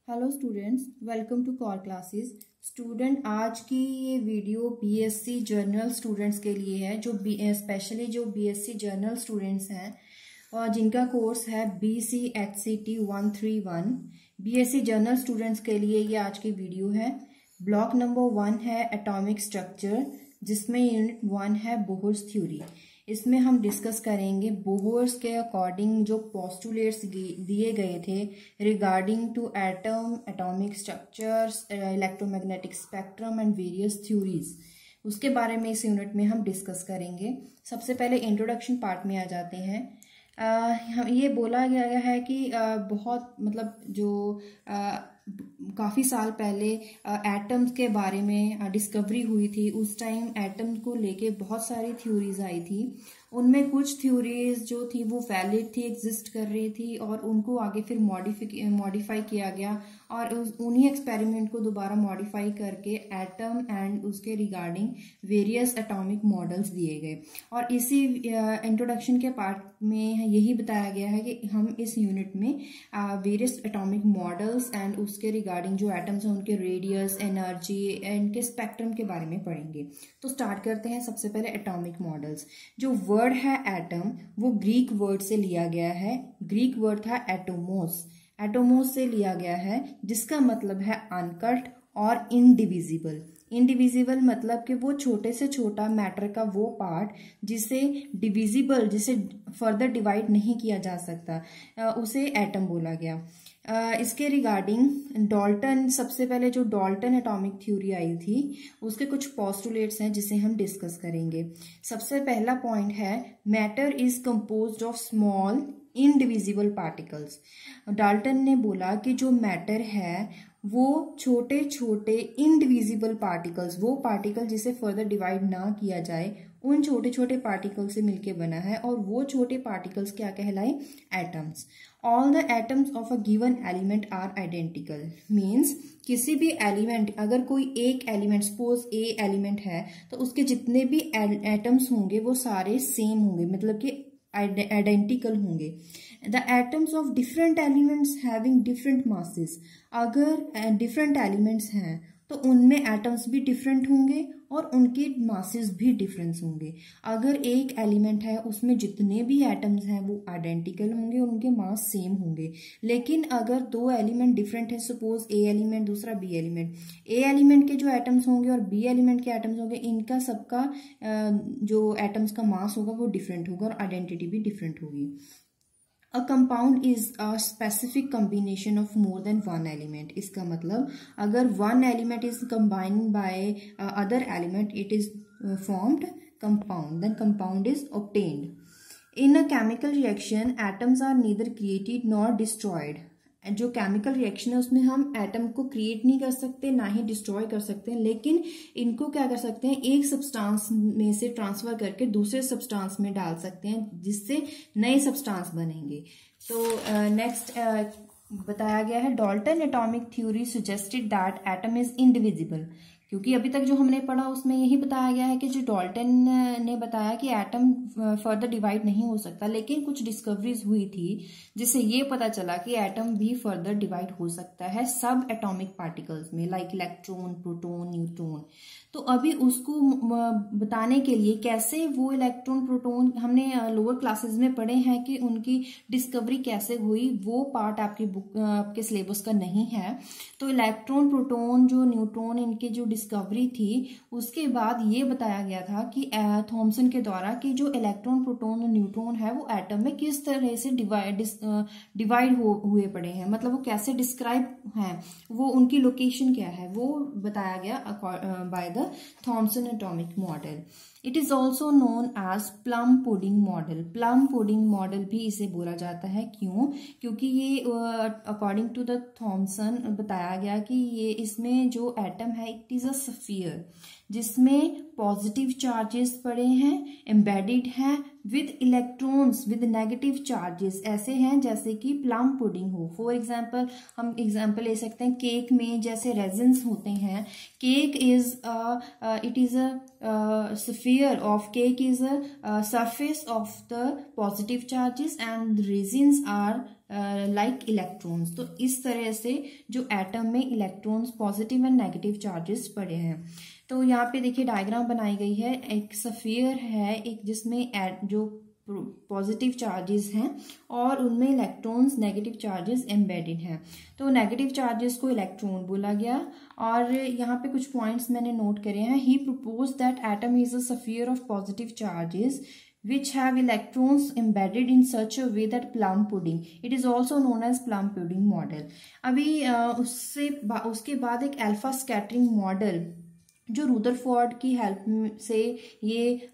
Hello students, welcome to core classes. Students, आज की ये वीडियो बीएससी जर्नल स्टूडेंट्स के लिए है, जो स्पेशली जो बीएससी जर्नल स्टूडेंट्स हैं और जिनका कोर्स है BCHCT 131। बीएससी जर्नल स्टूडेंट्स के लिए ये आज की वीडियो है। ब्लॉक नंबर 1 है एटॉमिक स्ट्रक्चर, जिसमें यूनिट 1 है बोहर्स थ्योरी। इसमें हम डिस्कस करेंगे बोहर्स के अकॉर्डिंग जो पोस्टुलेट्स दिए गए थे regarding to atom, atomic structures, electromagnetic spectrum and various theories, उसके बारे में इस यूनिट में हम डिस्कस करेंगे। सबसे पहले इंट्रोडक्शन पार्ट में आ जाते हैं। ये बोला गया है कि बहुत मतलब जो काफ़ी साल पहले एटम्स के बारे में डिस्कवरी हुई थी। उस टाइम एटम्स को लेके बहुत सारी थ्योरीज आई थी। उनमें कुछ थ्योरीज जो थी वो वैलिड थी, एग्जिस्ट कर रही थी, और उनको आगे फिर मॉडिफाई किया गया और उन्हीं एक्सपेरिमेंट को दोबारा मॉडिफाई करके एटम एंड उसके रिगार्डिंग वेरियस एटॉमिक मॉडल्स दिए गए। और इसी इंट्रोडक्शन के पार्ट में यही बताया गया है कि हम इस यूनिट में वेरियस एटॉमिक मॉडल्स एंड उसके रिगार्डिंग जो एटम्स हैं उनके रेडियस, एनर्जी, इनके स्पेक्ट्रम के बारे में पढ़ेंगे। तो स्टार्ट करते हैं। सबसे पहले एटॉमिक मॉडल्स। जो वर्ड है एटम, वो ग्रीक वर्ड से लिया गया है। ग्रीक वर्ड था एटोमोस। एटोमोस से लिया गया है, जिसका मतलब है अनकट और इनडिविजिबल। इनडिविजिबल मतलब कि वो छोटे से छोटा मैटर का वो पार्ट जिसे डिविजिबल, जिसे फर्दर डिवाइड नहीं किया जा सकता, उसे एटम बोला गया। इसके रिगार्डिंग डाल्टन, सबसे पहले जो डाल्टन एटॉमिक थ्योरी आई थी, उसके कुछ पोस्टुलेट्स हैं जिसे हम डिस्कस करेंगे। सबसे पहला पॉइंट है matter is composed of small indivisible particles. Dalton ने बोला कि जो मैटर है वो छोटे छोटे इनडिविजिबल पार्टिकल्स, वो पार्टिकल जिसे फर्दर डिवाइड ना किया जाए, उन छोटे छोटे पार्टिकल से मिलके बना है। और वो छोटे पार्टिकल्स क्या कहलाए? Atoms. All the atoms of a given element are identical. Means किसी भी एलिमेंट, अगर कोई एक एलिमेंट, सपोज ए एलिमेंट है, तो उसके जितने भी एटम्स होंगे वो सारे सेम होंगे, मतलब कि आइडेंटिकल होंगे। The atoms of different elements having different masses. अगर डिफरेंट एलिमेंट्स हैं तो उनमें एटम्स भी डिफरेंट होंगे और उनके मासेस भी डिफरेंस होंगे। अगर एक एलिमेंट है उसमें जितने भी एटम्स हैं वो आइडेंटिकल होंगे और उनके मास सेम होंगे। लेकिन अगर दो एलिमेंट डिफरेंट है, सपोज ए एलिमेंट दूसरा बी एलिमेंट, ए एलिमेंट के जो एटम्स होंगे और बी एलिमेंट के एटम्स होंगे, इनका सबका जो एटम्स का मास होगा वो डिफरेंट होगा और आइडेंटिटी भी डिफरेंट होगी। A compound is a specific combination of more than one element. इसका मतलब अगर one element is combined by other element, it is formed compound. Then compound is obtained. In a chemical reaction, atoms are neither created nor destroyed. जो chemical reaction है उसमें हम atom को create नहीं कर सकते, ना ही डिस्ट्रॉय कर सकते हैं, लेकिन इनको क्या कर सकते हैं? एक सब्सटेंस में से ट्रांसफर करके दूसरे सब्सटेंस में डाल सकते हैं, जिससे नए सब्सटेंस बनेंगे। तो नेक्स्ट बताया गया है Dalton atomic theory suggested that atom is indivisible. क्योंकि अभी तक जो हमने पढ़ा उसमें यही बताया गया है कि जो डाल्टन ने बताया कि एटम फर्दर डिवाइड नहीं हो सकता, लेकिन कुछ डिस्कवरीज हुई थी जिससे ये पता चला कि एटम भी फर्दर डिवाइड हो सकता है सब एटॉमिक पार्टिकल्स में, लाइक इलेक्ट्रॉन, प्रोटॉन, न्यूट्रॉन। तो अभी उसको बताने के लिए कैसे वो इलेक्ट्रॉन, प्रोटॉन, हमने लोअर क्लासेस में पढ़े हैं कि उनकी डिस्कवरी कैसे हुई, वो पार्ट आपकी बुक, आपके सिलेबस का नहीं है। तो इलेक्ट्रॉन, प्रोटॉन, जो न्यूट्रॉन, इनके जो डिस्कवरी थी, उसके बाद ये बताया गया था कि थॉमसन के द्वारा कि जो इलेक्ट्रॉन, प्रोटॉन और न्यूट्रॉन है वो एटम में किस तरह से डिवाइड हुए पड़े हैं, मतलब वो कैसे डिस्क्राइब हैं, वो उनकी लोकेशन क्या है, वो बताया गया by the Thomson atomic model. It is also known as plum pudding model. Plum pudding model भी इसे बोला जाता है। क्यों? क्योंकि ये अकॉर्डिंग टू द थॉमसन बताया गया कि ये इसमें जो एटम है, इट इज अ स्फीयर। जिसमें पॉजिटिव चार्जेस पड़े हैं, एम्बेडेड हैं with electrons with negative charges. ऐसे हैं जैसे कि प्लम पुडिंग हो। फॉर एग्जांपल हम एग्जांपल ले सकते हैं केक में जैसे रेजिन्स होते हैं। Cake is it is a sphere of cake is a surface of the positive charges and raisins are like electrons. तो इस तरह से जो एटम में electrons positive and negative charges पड़े हैं। तो यहाँ पे देखिए डायग्राम बनाई गई है। एक स्फीयर है एक जिसमें जो पॉजिटिव चार्जेस हैं और उनमें इलेक्ट्रॉन्स नेगेटिव चार्जेस एम्बेडेड हैं। तो नेगेटिव चार्जेस को इलेक्ट्रॉन बोला गया। और यहाँ पे कुछ पॉइंट्स मैंने नोट करे हैं। He propose that atom is a sphere of positive charges which have electrons embedded in such a way that plum pudding, it is also known as plum pudding model। अभी उसके बाद एक alpha scattering model जो Rutherford की help से ये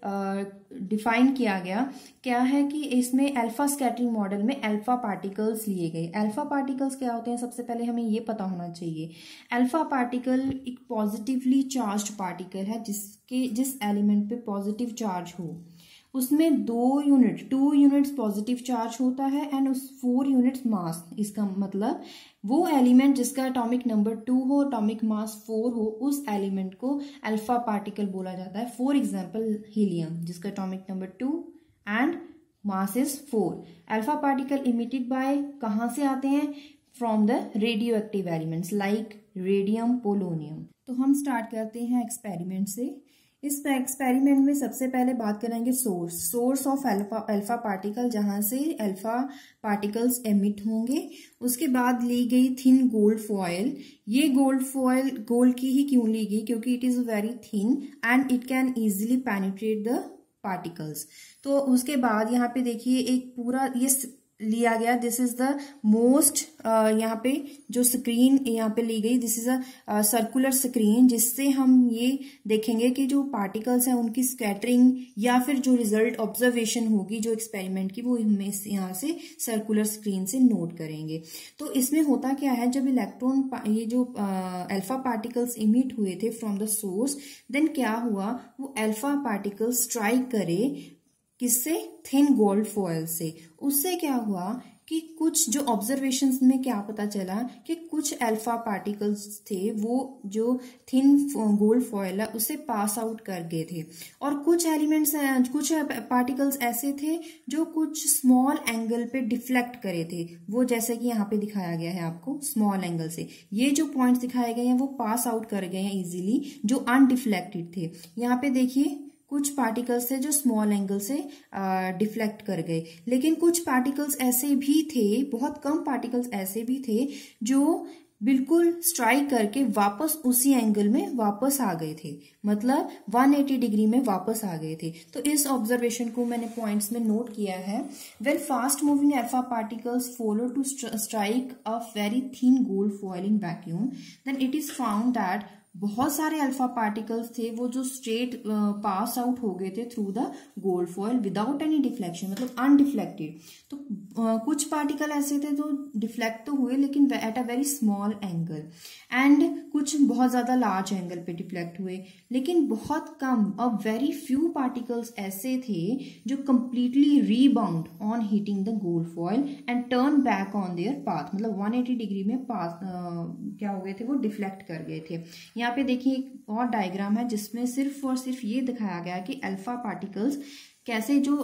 define किया गया। क्या है कि इसमें अल्फा स्कैटरिंग मॉडल में अल्फा पार्टिकल्स लिए गए। अल्फा पार्टिकल्स क्या होते हैं सबसे पहले हमें ये पता होना चाहिए। अल्फा पार्टिकल एक पॉजिटिवली चार्ज्ड पार्टिकल है जिस एलिमेंट पे पॉजिटिव चार्ज हो उसमें 2 यूनिट्स पॉजिटिव चार्ज होता है एंड उस 4 यूनिट्स मास। इसका मतलब वो एलिमेंट जिसका एटॉमिक नंबर 2 हो, एटॉमिक मास 4 हो, उस एलिमेंट को अल्फा पार्टिकल बोला जाता है। फॉर एग्जांपल हीलियम जिसका atomic number 2 and mass is 4। Alpha particle emitted by कहाँ से आते हैं? From the radioactive elements like radium, polonium. तो हम स्टार्ट करते हैं एक्सपेरिमेंट से। इस एक्सपेरिमेंट में सबसे पहले बात करेंगे सोर्स ऑफ अल्फा पार्टिकल, जहां से अल्फा पार्टिकल्स एमिट होंगे। उसके बाद ली गई थिन गोल्ड फॉयल। ये गोल्ड फॉयल गोल्ड की ही क्यों ली गई? क्योंकि it is very thin and it can easily penetrate the particles. तो उसके बाद यहाँ पे देखिए एक पूरा ये लिया गया। दिस इज द मोस्ट यहाँ पे जो स्क्रीन यहाँ पे ली गई, this is a circular screen, जिससे हम ये देखेंगे कि जो पार्टिकल्स हैं उनकी स्कैटरिंग या फिर जो रिजल्ट ऑब्जर्वेशन होगी जो एक्सपेरिमेंट की वो यहाँ से सर्कुलर स्क्रीन से नोट करेंगे। तो इसमें होता क्या है, जब इलेक्ट्रॉन ये जो अल्फा पार्टिकल्स इमिट हुए थे फ्रॉम द सोर्स, देन क्या हुआ, वो अल्फा पार्टिकल्स स्ट्राइक करे किससे? थिन गोल्ड फॉयल से। उससे क्या हुआ कि कुछ जो ऑब्जर्वेशंस में क्या पता चला कि कुछ अल्फा पार्टिकल्स थे वो जो थिन गोल्ड फॉयल है उससे पास आउट कर गए थे, और कुछ एलिमेंट्स कुछ पार्टिकल्स ऐसे थे जो कुछ स्मॉल एंगल पे डिफ्लेक्ट करे थे। वो जैसे कि यहाँ पे दिखाया गया है आपको स्मॉल एंगल से ये जो पॉइंट्स दिखाए गए हैं वो पास आउट कर गए हैं इजीली, जो अनडिफ्लेक्टेड थे। यहाँ पे देखिए कुछ पार्टिकल्स थे जो स्मॉल एंगल से डिफ्लेक्ट कर गए, लेकिन कुछ पार्टिकल्स ऐसे भी थे, बहुत कम पार्टिकल्स ऐसे भी थे जो बिल्कुल स्ट्राइक करके वापस उसी एंगल में वापस आ गए थे, मतलब 180 डिग्री में वापस आ गए थे। तो इस ऑब्जर्वेशन को मैंने पॉइंट्स में नोट किया है। When fast moving alpha particles follow to strike a very thin gold foil in vacuum, then it is found that बहुत सारे अल्फा पार्टिकल्स थे वो जो स्ट्रेट पास आउट हो गए थे through the gold foil without any deflection, मतलब undeflected. तो कुछ पार्टिकल ऐसे थे जो डिफ्लेक्ट तो हुए लेकिन at a very small angle, and कुछ बहुत ज्यादा लार्ज एंगल पे डिफ्लेक्ट हुए, लेकिन बहुत कम अ वेरी फ्यू पार्टिकल्स ऐसे थे जो completely rebound on hitting the gold foil and turn back on their path, मतलब 180 डिग्री में पास क्या हो गए थे, वो डिफ्लेक्ट कर गए थे। यहाँ पे देखिए एक और डायग्राम है जिसमें सिर्फ और सिर्फ ये दिखाया गया कि अल्फा पार्टिकल्स कैसे जो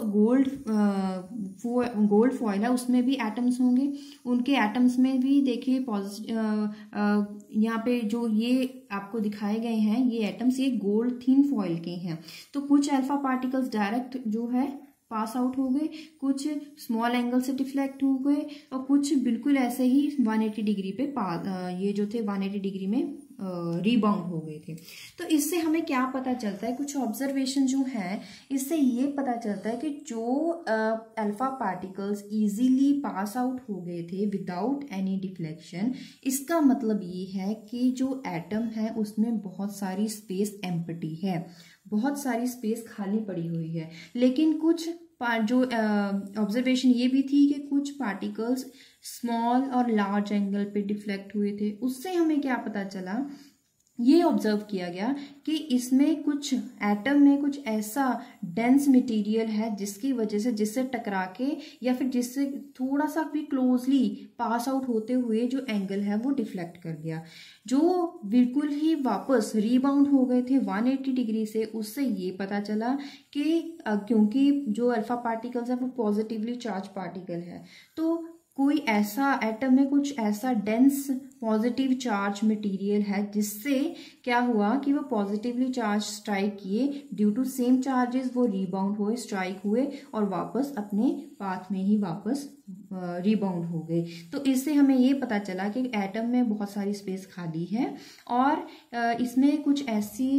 गोल्ड फॉयल है उसमें भी एटम्स होंगे, उनके एटम्स में भी देखिए यहाँ पे जो ये आपको दिखाए गए हैं ये एटम्स ये गोल्ड थिन फॉयल के हैं। तो कुछ अल्फा पार्टिकल्स डायरेक्ट जो है पास आउट हो गए, कुछ स्मॉल एंगल से डिफ्लेक्ट हो गए, और कुछ बिल्कुल ऐसे ही 180 डिग्री पे ये जो थे 180 डिग्री में रीबाउंड हो गए थे। तो इससे हमें क्या पता चलता है, कुछ ऑब्जर्वेशन जो है इससे ये पता चलता है कि जो alpha particles easily pass out हो गए थे विदाउट एनी डिफ्लेक्शन, इसका मतलब ये है कि जो एटम है उसमें बहुत सारी स्पेस एम्प्टी है, बहुत सारी स्पेस खाली पड़ी हुई है। लेकिन कुछ जो ऑब्जर्वेशन ये भी थी कि कुछ पार्टिकल्स स्मॉल और लार्ज एंगल पे डिफ्लेक्ट हुए थे। उससे हमें क्या पता चला ये ऑब्जर्व किया गया कि इसमें कुछ एटम में कुछ ऐसा डेंस मटेरियल है जिसकी वजह से, जिससे टकरा के या फिर जिससे थोड़ा सा भी क्लोजली पास आउट होते हुए जो एंगल है वो डिफ्लेक्ट कर गया, जो बिल्कुल ही वापस रीबाउंड हो गए थे 180 डिग्री से। उससे ये पता चला कि क्योंकि जो अल्फा पार्टिकल्स है वो पॉजिटिवली चार्ज पार्टिकल है, तो कोई ऐसा एटम में कुछ ऐसा डेंस पॉजिटिव चार्ज मटेरियल है जिससे क्या हुआ कि वो पॉजिटिवली चार्ज स्ट्राइक किए, ड्यू टू सेम चार्जेस वो रीबाउंड हुए, स्ट्राइक हुए और वापस अपने पाथ में ही वापस रीबाउंड हो गए। तो इससे हमें ये पता चला कि एटम में बहुत सारी स्पेस खाली है और इसमें कुछ ऐसी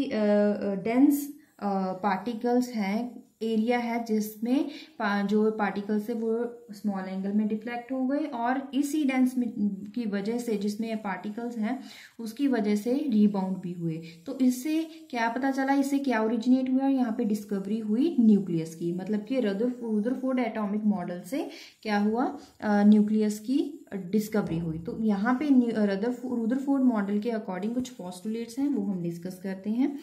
डेंस पार्टिकल्स हैं, एरिया है जिसमें जो पार्टिकल्स है वो स्मॉल एंगल में डिफ्लेक्ट हो गए और इसी डेंस की वजह से, जिसमें पार्टिकल्स हैं उसकी वजह से रीबाउंड भी हुए। तो इससे क्या पता चला, इससे क्या ओरिजिनेट हुआ, यहाँ पे डिस्कवरी हुई न्यूक्लियस की, मतलब कि रदरफोर्ड एटॉमिक मॉडल से क्या हुआ, न्यूक्लियस की डिस्कवरी हुई। तो यहाँ पे रदरफोर्ड मॉडल के अकॉर्डिंग कुछ पोस्टुलेट्स हैं वो हम डिस्कस करते हैं।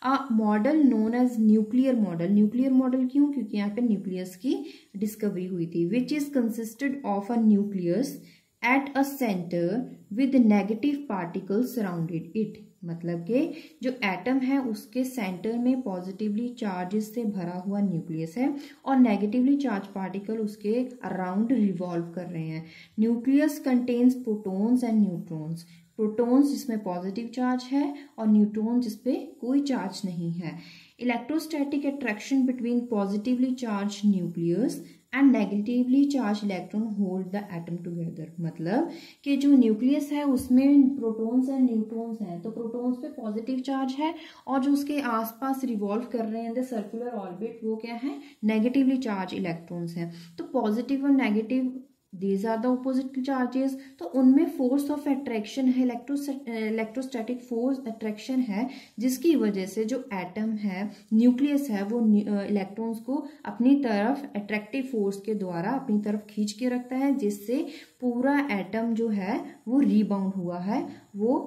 Model known as nuclear model. Nuclear model क्यों? क्योंकि यहाँ पे न्यूक्लियस की डिस्कवरी हुई थी। Which is consisted of a nucleus at a centre with negative particles surrounded it. मतलब कि जो एटम है उसके सेंटर में पॉजिटिवली चार्जेस से भरा हुआ न्यूक्लियस है और नेगेटिवली चार्ज पार्टिकल उसके अराउंड रिवॉल्व कर रहे हैं। Nucleus contains protons and neutrons. Protons जिसमें पॉजिटिव चार्ज है और न्यूट्रॉन जिसपे कोई चार्ज नहीं है। Electrostatic attraction between positively charge nucleus and negatively charge electron hold the atom together. मतलब कि जो न्यूक्लियस है उसमें प्रोटॉन्स एंड न्यूट्रॉन्स हैं, तो प्रोटॉन्स पे पॉजिटिव चार्ज है और जो उसके आसपास रिवॉल्व कर रहे हैं द सर्कुलर ऑर्बिट वो क्या है, नेगेटिवली चार्ज इलेक्ट्रॉन्स हैं। तो पॉजिटिव और negative these are the opposite charges. तो उनमें फोर्स ऑफ अट्रैक्शन है, इलेक्ट्रोस्टैटिक फोर्स अट्रैक्शन है, जिसकी वजह से जो एटम है, न्यूक्लियस है, वो इलेक्ट्रॉन्स को अपनी तरफ अट्रैक्टिव फोर्स के द्वारा अपनी तरफ खींच के रखता है, जिससे पूरा एटम जो है वो रीबाउंड हुआ है। वो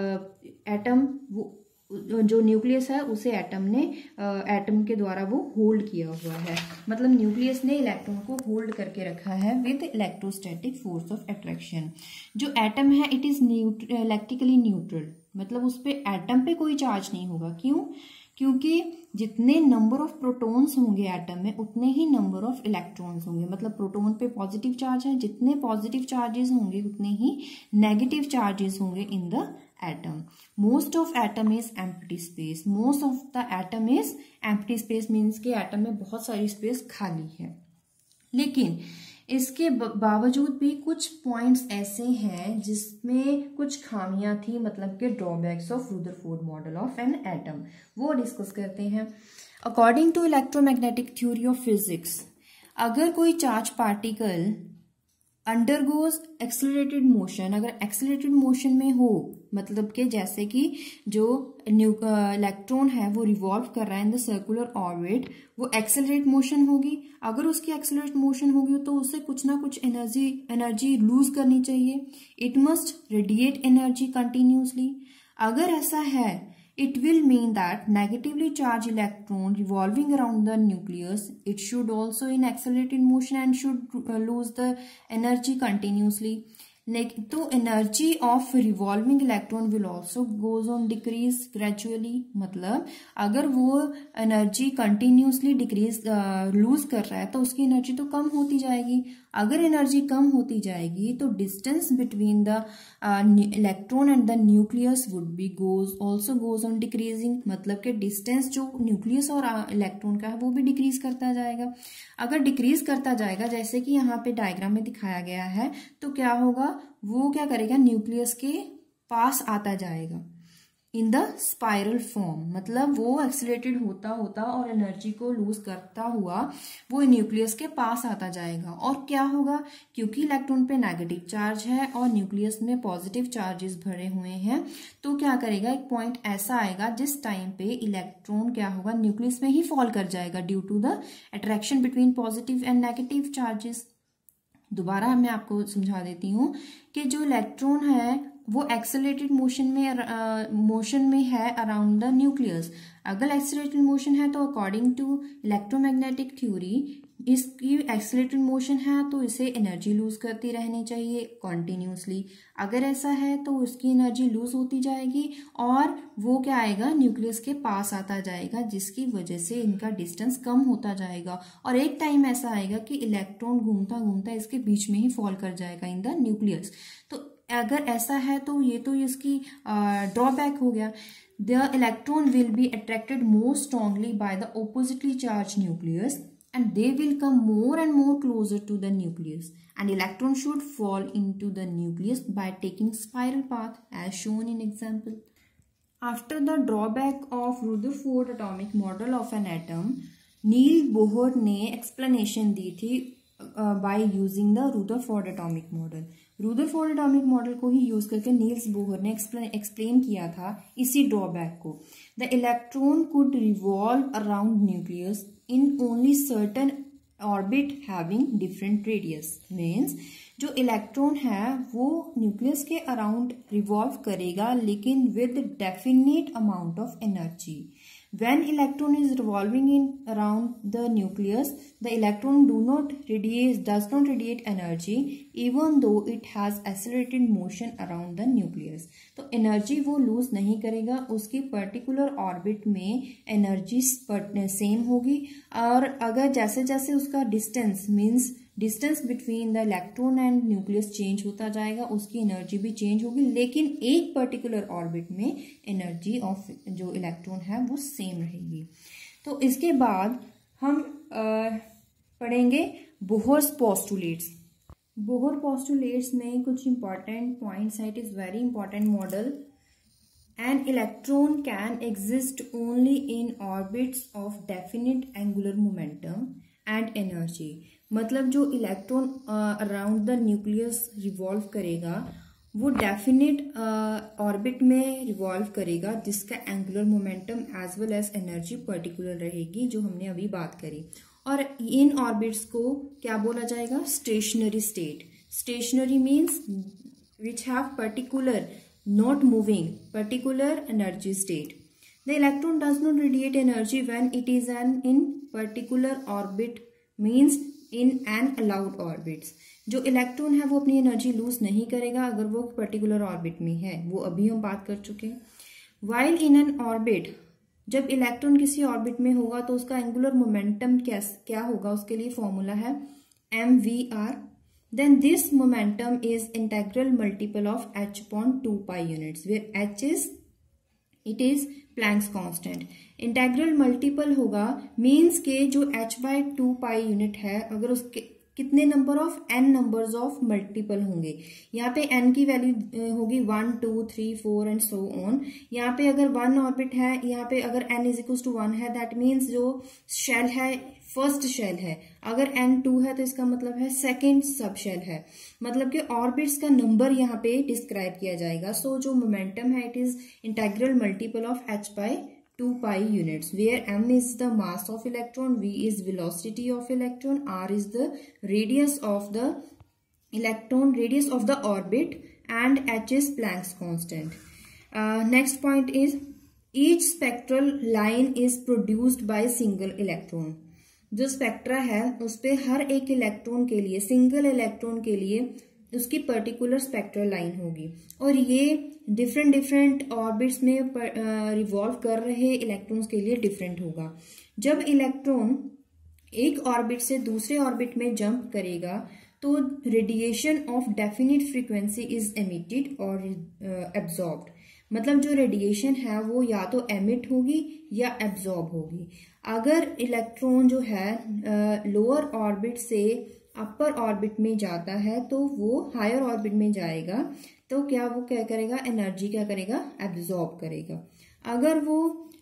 एटम जो न्यूक्लियस है उसे एटम के द्वारा वो होल्ड किया हुआ है। मतलब न्यूक्लियस ने इलेक्ट्रॉन को होल्ड करके रखा है with electrostatic force of attraction. जो एटम है इट इज इलेक्ट्रिकली न्यूट्रल। मतलब उस पे एटम पे कोई चार्ज नहीं होगा। क्यों? क्योंकि जितने नंबर ऑफ प्रोटॉन्स होंगे एटम में उतने ही नंबर ऑफ इलेक्ट्रॉन्स होंगे। मतलब प्रोटॉन पे पॉजिटिव चार्ज है, जितने पॉजिटिव चार्जेस होंगे उतने ही नेगेटिव चार्जेस होंगे in the atom. Most of atom is empty space. Most of the atom is empty space means के एटम में बहुत सारी स्पेस खाली है। लेकिन इसके बावजूद भी कुछ पॉइंट्स ऐसे हैं जिसमें कुछ खामियां थी, मतलब के drawbacks of Rutherford model of an atom, वो डिस्कस करते हैं। According to electromagnetic theory of physics, अगर कोई charge particle undergoes accelerated motion, अगर एक्सेलरेटेड मोशन में हो, मतलब कि जैसे कि जो इलेक्ट्रॉन है वो रिवॉल्व कर रहा है इन द सर्कुलर ऑर्बिट, वो एक्सेलरेट मोशन होगी। अगर उसकी एक्सेलरेट मोशन होगी तो उससे कुछ ना कुछ एनर्जी लूज करनी चाहिए। It must radiate energy continuously. अगर ऐसा है, it will mean that negatively charged electron revolving around the nucleus, it should also in accelerated motion and should lose the energy continuously. तो energy of revolving electron will also goes on decrease gradually. मतलब अगर वो energy continuously decrease loose कर रहा है तो उसकी energy तो कम होती जाएगी। अगर एनर्जी कम होती जाएगी तो distance between the electron and the nucleus would be also goes on decreasing. मतलब कि डिस्टेंस जो न्यूक्लियस और इलेक्ट्रॉन का है वो भी डिक्रीज करता जाएगा। अगर डिक्रीज करता जाएगा जैसे कि यहाँ पे डायग्राम में दिखाया गया है, तो क्या होगा, वो क्या करेगा, न्यूक्लियस के पास आता जाएगा इन द स्पाइरल फॉर्म। मतलब वो एक्सीलरेटेड होता होता और एनर्जी को लूज करता हुआ वो न्यूक्लियस के पास आता जाएगा। और क्या होगा, क्योंकि इलेक्ट्रॉन पे नेगेटिव चार्ज है और न्यूक्लियस में पॉजिटिव चार्जेस भरे हुए हैं, तो क्या करेगा, एक पॉइंट ऐसा आएगा जिस टाइम पे इलेक्ट्रॉन क्या होगा, न्यूक्लियस में ही फॉल कर जाएगा due to the attraction between positive and negative charges. दोबारा मैं आपको समझा देती हूँ कि जो इलेक्ट्रॉन है वो एक्सेलरेटेड मोशन में है अराउंड द न्यूक्लियस। अगर एक्सेलरेटेड मोशन है तो अकॉर्डिंग टू इलेक्ट्रोमैग्नेटिक थ्योरी इसकी एक्सेलरेटेड मोशन है तो इसे एनर्जी लूज करती रहनी चाहिए कॉन्टिन्यूसली। अगर ऐसा है तो उसकी एनर्जी लूज होती जाएगी और वो क्या आएगा, न्यूक्लियस के पास आता जाएगा, जिसकी वजह से इनका डिस्टेंस कम होता जाएगा और एक टाइम ऐसा आएगा कि इलेक्ट्रॉन घूमता घूमता इसके बीच में ही फॉल कर जाएगा इन द न्यूक्लियस। तो अगर ऐसा है तो ये तो इसकी ड्रॉबैक हो गया। The electron will be attracted more strongly by the oppositely charge nucleus and they will come more and more closer to the nucleus, and electron should fall into the nucleus by taking spiral path as shown in example. After the drawback of Rutherford atomic model of an atom, Niels Bohr ने explanation दी थी by using the Rutherford atomic model. Rutherford atomic model को ही use करके Niels Bohr ने explain किया था इसी ड्रॉबैक को। The electron could revolve around nucleus in only certain orbit having different radius, means जो इलेक्ट्रॉन है वो न्यूक्लियस के अराउंड रिवॉल्व करेगा लेकिन with definite amount of energy. When electron is revolving in around the nucleus, the electron does not radiate energy even though it has accelerated motion around the nucleus. तो energy वो lose नहीं करेगा, उसकी particular orbit में energy same होगी और अगर जैसे जैसे उसका distance means distance between the electron and nucleus change होता जाएगा, उसकी एनर्जी भी चेंज होगी, लेकिन एक पर्टिकुलर ऑर्बिट में एनर्जी ऑफ जो इलेक्ट्रॉन है वो सेम रहेगी। तो इसके बाद हम पढ़ेंगे बोहर्स पोस्टुलेट्स। बोहर पोस्टुलेट्स में कुछ इंपॉर्टेंट पॉइंट्स है। It is very important model. An electron can exist only in orbits of definite angular momentum and energy. मतलब जो electron around the nucleus revolve करेगा वो डेफिनेट ऑर्बिट में revolve करेगा जिसका angular momentum as well as energy particular रहेगी, जो हमने अभी बात करी। और इन ऑर्बिट्स को क्या बोला जाएगा, stationary state. Stationary means which have particular not moving particular energy state. The electron does not radiate energy when it is an in particular orbit means in an allowed orbits. जो electron है वो अपनी energy lose नहीं करेगा अगर वो particular orbit में है, वो अभी हम बात कर चुके हैं। वाइल इन एन ऑर्बिट, जब इलेक्ट्रॉन किसी ऑर्बिट में होगा तो उसका एंगुलर मोमेंटम क्या होगा, उसके लिए फॉर्मूला है mvr। Then this momentum is integral multiple of h/2π units where h is Planck's constant. Integral multiple होगा मीन्स के जो h/2π यूनिट है अगर उसके कितने number of n numbers of multiple होंगे। यहाँ पे n की वैल्यू होगी 1 2 3 4 एंड सो ऑन। यहाँ पे अगर 1 ऑर्बिट है, यहाँ पे अगर n = 1 है, दैट मीन्स जो शेल है फर्स्ट शेल है। अगर n 2 है तो इसका मतलब है सेकेंड सब शेल है, मतलब कि ऑर्बिट्स का नंबर यहाँ पे डिस्क्राइब किया जाएगा। सो जो मोमेंटम है it is integral multiple of h/2π units where m is the mass of electron, v is velocity of electron, r is the radius of the electron, radius of the orbit, and h is Planck's constant. Next point is each spectral line is produced by single electron. जो spectra है उस पे हर एक electron के लिए, single electron के लिए उसकी पर्टिकुलर स्पेक्ट्रल लाइन होगी और ये डिफरेंट ऑर्बिट्स में रिवॉल्व कर रहे इलेक्ट्रॉन्स के लिए डिफरेंट होगा। जब इलेक्ट्रॉन एक ऑर्बिट से दूसरे ऑर्बिट में जंप करेगा तो radiation of definite frequency is emitted और एब्जॉर्ब्ड। मतलब जो रेडिएशन है वो या तो एमिट होगी या एब्जॉर्ब होगी। अगर इलेक्ट्रॉन जो है लोअर ऑर्बिट से अपर ऑर्बिट में जाता है तो वो हायर ऑर्बिट में जाएगा तो वो क्या करेगा, एनर्जी क्या करेगा, एब्जॉर्ब करेगा। अगर वो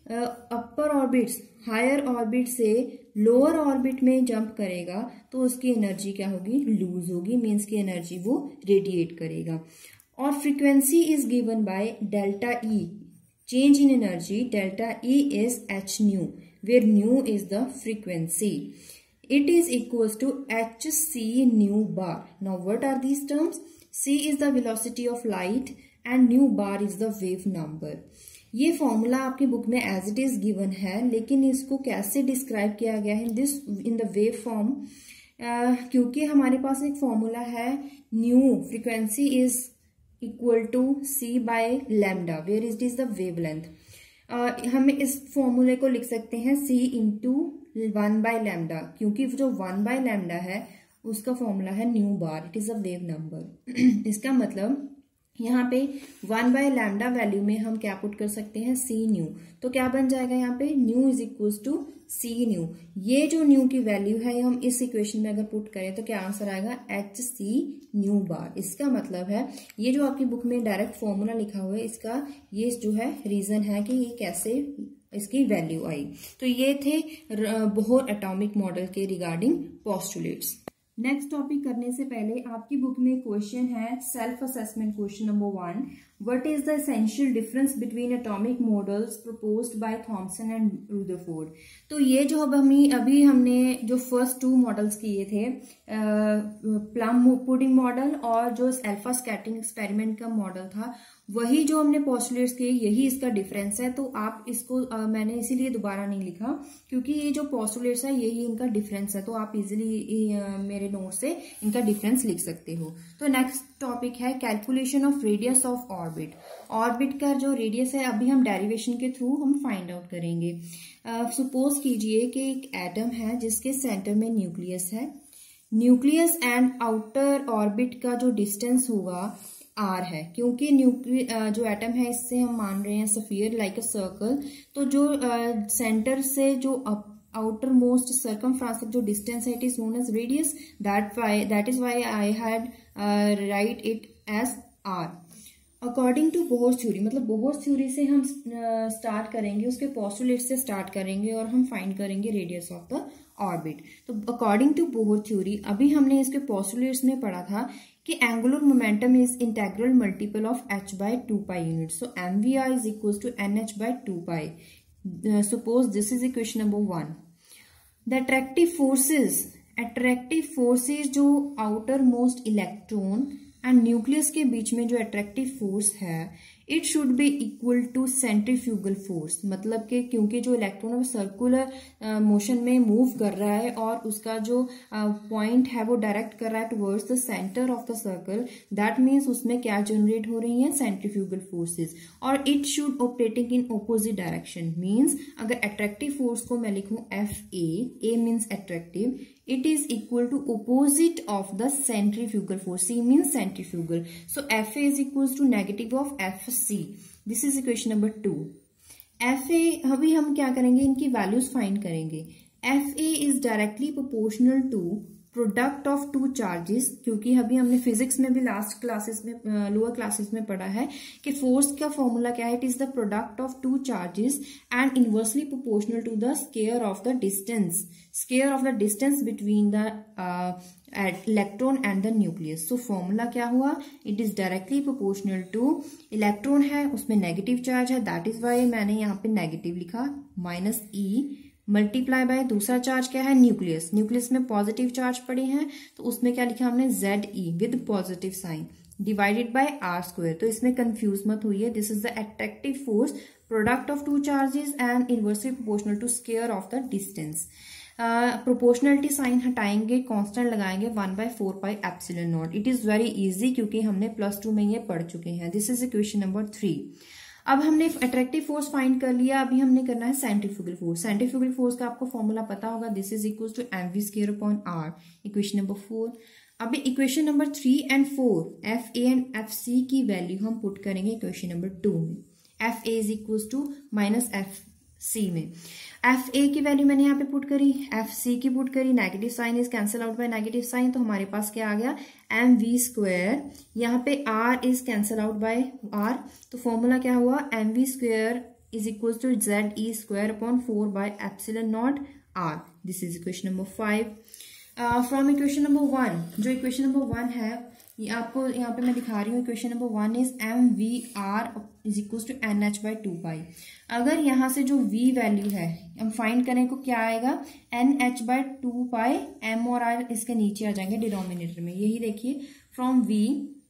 अपर ऑर्बिट्स हायर ऑर्बिट से लोअर ऑर्बिट में जंप करेगा तो उसकी एनर्जी क्या होगी, लूज होगी, मीन्स की एनर्जी वो रेडिएट करेगा। और frequency is given by delta e, change in energy delta e is h nu where nu is the frequency. It is equals to hc nu bar. Now what are these terms? C is the velocity of light, and nu bar is the wave number. ये formula आपकी book में as it is given है, लेकिन इसको कैसे describe किया गया है इन द वेव फॉर्म, क्योंकि हमारे पास एक फॉर्मूला है nu frequency is equal to c by lambda where it is the wavelength. हम इस फॉर्मूले को लिख सकते हैं c इंटू 1 बाय लैम्डा, क्योंकि जो 1 बाय लैम्डा है उसका फॉर्मूला है nu bar, it is a wave number. इसका मतलब यहाँ पे 1 बाय लैम्डा वैल्यू में हम क्या पुट कर सकते हैं, सी न्यू। तो क्या बन जाएगा यहाँ पे, nu is equal to c nu. ये जो न्यू की वैल्यू है हम इस इक्वेशन में अगर पुट करें तो क्या आंसर आएगा, एच सी न्यू बार। इसका मतलब है ये जो आपकी बुक में डायरेक्ट फॉर्मूला लिखा हुआ है, इसका ये जो है रीजन है कि ये कैसे इसकी वैल्यू आई। तो ये थे बोहर एटॉमिक मॉडल के रिगार्डिंग पोस्टुलेट्स। नेक्स्ट टॉपिक करने से पहले आपकी बुक में क्वेश्चन है self assessment question number 1, what is the essential difference between atomic models proposed by Thomson and Rutherford. तो ये जो अभी हमने जो फर्स्ट 2 मॉडल्स किए थे, प्लम पुडिंग मॉडल और जो अल्फा स्कैटरिंग एक्सपेरिमेंट का मॉडल था, वही जो हमने पोस्टुलेट्स किए, यही इसका डिफरेंस है। तो आप इसको मैंने इसीलिए दोबारा नहीं लिखा, क्योंकि ये जो पोस्टुलेट्स है यही इनका डिफरेंस है, तो आप इजीली मेरे नोट से इनका डिफरेंस लिख सकते हो। तो नेक्स्ट टॉपिक है calculation of radius of orbit. Orbit का जो रेडियस है अभी हम डेरिवेशन के थ्रू हम फाइंड आउट करेंगे। सपोज कीजिए कि एक एटम है जिसके सेंटर में न्यूक्लियस है। न्यूक्लियस एंड आउटर ऑर्बिट का जो डिस्टेंस होगा आर है, क्योंकि जो एटम है इससे हम मान रहे हैं स्फीयर लाइक अ सर्कल। तो जो सेंटर से जो आउटर मोस्ट सर्कमफ्रेंस जो डिस्टेंस है, it is known as radius, that is why I had write it as r. According to Bohr theory, मतलब बोहर थ्योरी से हम स्टार्ट करेंगे, उसके पोस्टुलेट से स्टार्ट करेंगे और हम फाइंड करेंगे रेडियस ऑफ द ऑर्बिट। तो अकॉर्डिंग टू बोहर थ्योरी, अभी हमने इसके पोस्टुलेट्स में पढ़ा था कि angular momentum is integral multiple of h by 2 pi unit. So mvr is equal to nh by 2 pi। Suppose this is equation number 1। The attractive forces जो outer most electron and nucleus के बीच में जो attractive force है, it should be equal to centrifugal force. मतलब कि क्योंकि जो इलेक्ट्रॉन सर्कुलर मोशन में मूव कर रहा है और उसका जो पॉइंट है वो डायरेक्ट कर रहा है towards the centre of the circle, that means उसमें क्या जनरेट हो रही है, सेंट्रीफ्यूगल फोर्सेस। और it should operating in opposite direction. Means अगर अट्रैक्टिव फोर्स को मैं लिखूं A means attractive, it is equal to opposite of the centrifugal force. C means centrifugal. So Fa is equals to negative of Fc. This is equation number 2. Fa अभी हम क्या करेंगे, इनकी values find करेंगे। Fa is directly proportional to product of 2 charges, क्योंकि अभी हमने physics में भी लास्ट क्लासेस में लोअर क्लासेस में पढ़ा है कि फोर्स का फॉर्मूला क्या है, it is the product of 2 charges and inversely proportional to the square of the distance between the electron and the nucleus. So formula क्या हुआ, it is directly proportional to electron है, उसमें negative charge है, that is why मैंने यहाँ पे negative लिखा, minus e multiply by दूसरा चार्ज क्या है, न्यूक्लियस में पॉजिटिव चार्ज पड़े हैं, तो उसमें क्या लिखा हमने Ze with positive sign divided by r²। तो इसमें कंफ्यूज मत होइए, this is the attractive force product of 2 charges and inversely proportional to square of the distance. Proportionality sign हटाएंगे, कांस्टेंट लगाएंगे 1/4 pi epsilon naught. It is very easy क्योंकि हमने +2 में ये पढ़ चुके हैं। This is equation number 3। अब हमने अट्रैक्टिव फोर्स फाइंड कर लिया, अभी हमने करना है सेंट्रीफ्यूगल फोर्स। सेंट्रीफ्यूगल फोर्स का आपको फॉर्मूला पता होगा, this is equal to mv²/r, equation number 4। अभी equation number 3 and 4 Fa and Fc की वैल्यू हम पुट करेंगे इक्वेशन नंबर 2 में। Fa is equal to minus Fc में। Fa की वैल्यू मैंने यहाँ पे पुट करी, Fc की पुट करी, negative sign is cancel out by negative sign, तो हमारे पास क्या आ गया, mv²। यहाँ पे r is cancel out by r, तो फॉर्मूला क्या हुआ, mv² is equal to Ze²/4 by epsilon naught r। This is equation number 5। From equation number 1, जो इक्वेशन नंबर 1 है ये आपको यहाँ पे मैं दिखा रही हूँ, equation number 1 is mvr is equal to nh/2 pi. अगर यहाँ से जो v वैल्यू है हम फाइंड करें को क्या आएगा, nh/2 पाई, m और r इसके नीचे आ जाएंगे डिनोमिनेटर में। यही देखिए, from v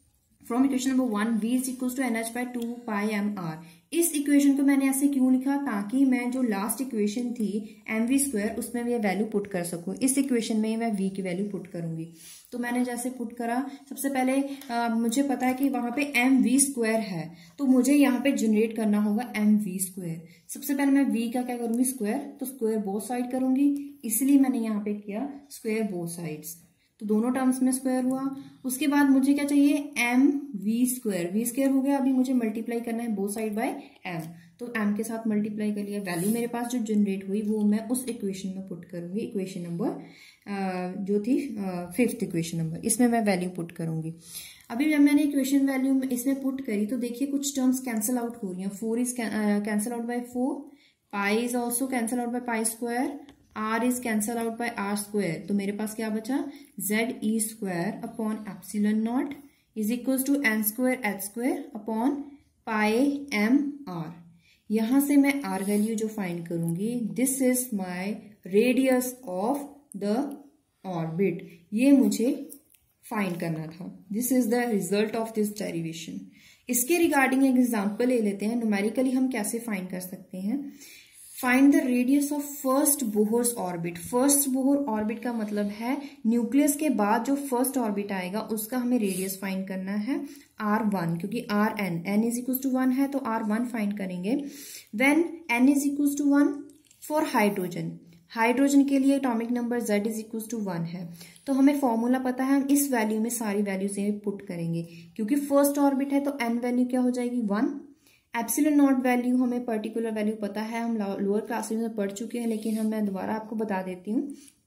from equation number 1 v is equal to NH by 2 pi mr। इस इक्वेशन को मैंने ऐसे क्यों लिखा, ताकि मैं जो लास्ट इक्वेशन थी mv² उसमें मैं वैल्यू पुट कर सकूं। इस इक्वेशन में मैं v की वैल्यू पुट करूंगी। तो मैंने जैसे पुट करा, सबसे पहले मुझे पता है कि वहां पे mv² है, तो मुझे यहाँ पे जनरेट करना होगा mv²। सबसे पहले मैं v का क्या करूंगी, स्क्वायर, तो स्क्वायर बोथ साइड करूंगी, इसलिए मैंने यहाँ पे किया स्क्वायर बोथ साइड्स। तो दोनों टर्म्स में स्क्वायर हुआ। उसके बाद मुझे क्या चाहिए, mv²। v² हो गया, अभी मुझे मल्टीप्लाई करना है बोथ साइड बाय m, तो m के साथ मल्टीप्लाई कर लिया। वैल्यू मेरे पास जो जनरेट हुई वो मैं उस इक्वेशन में पुट करूंगी, इक्वेशन नंबर जो थी 5th इक्वेशन नंबर, इसमें मैं वैल्यू पुट करूंगी। अभी जब मैंने इक्वेशन वैल्यू इसमें पुट करी तो देखिए कुछ टर्म्स कैंसिल आउट हो रही हैं। 4 is cancel out by 4, pi is also cancel out by pi, r is cancel out by r²। तो मेरे पास क्या बचा, ze² upon epsilon naught is equal to n² h² upon pi mr। यहां से मैं r वैल्यू जो find करूंगी, this is my radius of the orbit, ये मुझे फाइंड करना था। This is the result of this derivation. इसके रिगार्डिंग एक एग्जांपल ले लेते हैं, न्यूमेरिकली हम कैसे फाइंड कर सकते हैं। Find the radius of first Bohr's orbit. First Bohr orbit का मतलब है न्यूक्लियस के बाद जो फर्स्ट ऑर्बिट आएगा उसका हमें रेडियस फाइंड करना है r1, क्योंकि n इज इक्वल टू 1 है, तो r1 फाइंड करेंगे। When n is equal to 1 for hydrogen, hydrogen के लिए atomic number z is equal to 1 है, तो हमें फॉर्मूला पता है, हम इस वैल्यू में सारी वैल्यू से पुट करेंगे। क्योंकि फर्स्ट ऑर्बिट है तो n वैल्यू क्या हो जाएगी, 1। एप्सिलॉन नॉट वैल्यू हमें पर्टिकुलर वैल्यू पता है, हम लोअर क्लासेस में पढ़ चुके हैं, लेकिन मैं दोबारा आपको बता देती हूँ।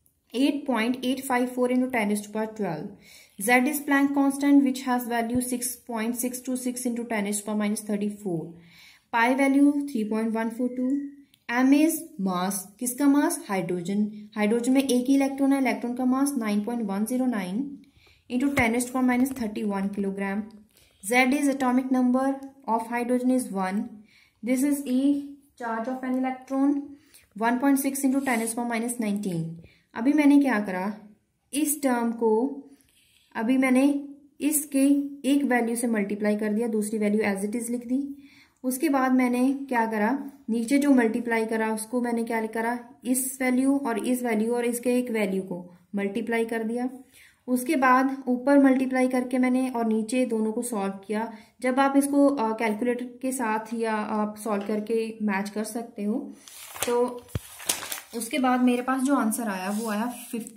8.854 into 10⁻12। Z is Planck constant which has value 6.626 into 10⁻34। Pi value 3.142। M is mass, किसका मास, हाइड्रोजन। हाइड्रोजन में एक ही इलेक्ट्रॉन है, इलेक्ट्रॉन का mass 9.109 into 10⁻31 kilogram. Z is atomic number of hydrogen is 1. This is E, charge of an electron, 1.6 into 10⁻19। अभी मैंने क्या करा, इस टर्म को अभी मैंने इसके एक वैल्यू से मल्टीप्लाई कर दिया, दूसरी वैल्यू एज इट इज लिख दी। उसके बाद मैंने क्या करा, नीचे जो मल्टीप्लाई करा उसको मैंने क्या करा, इस वैल्यू और इसके एक वैल्यू को मल्टीप्लाई कर दिया। उसके बाद ऊपर मल्टीप्लाई करके मैंने और नीचे दोनों को सॉल्व किया। जब आप इसको कैलकुलेटर के साथ या आप सॉल्व करके मैच कर सकते हो, तो उसके बाद मेरे पास जो आंसर आया वो आया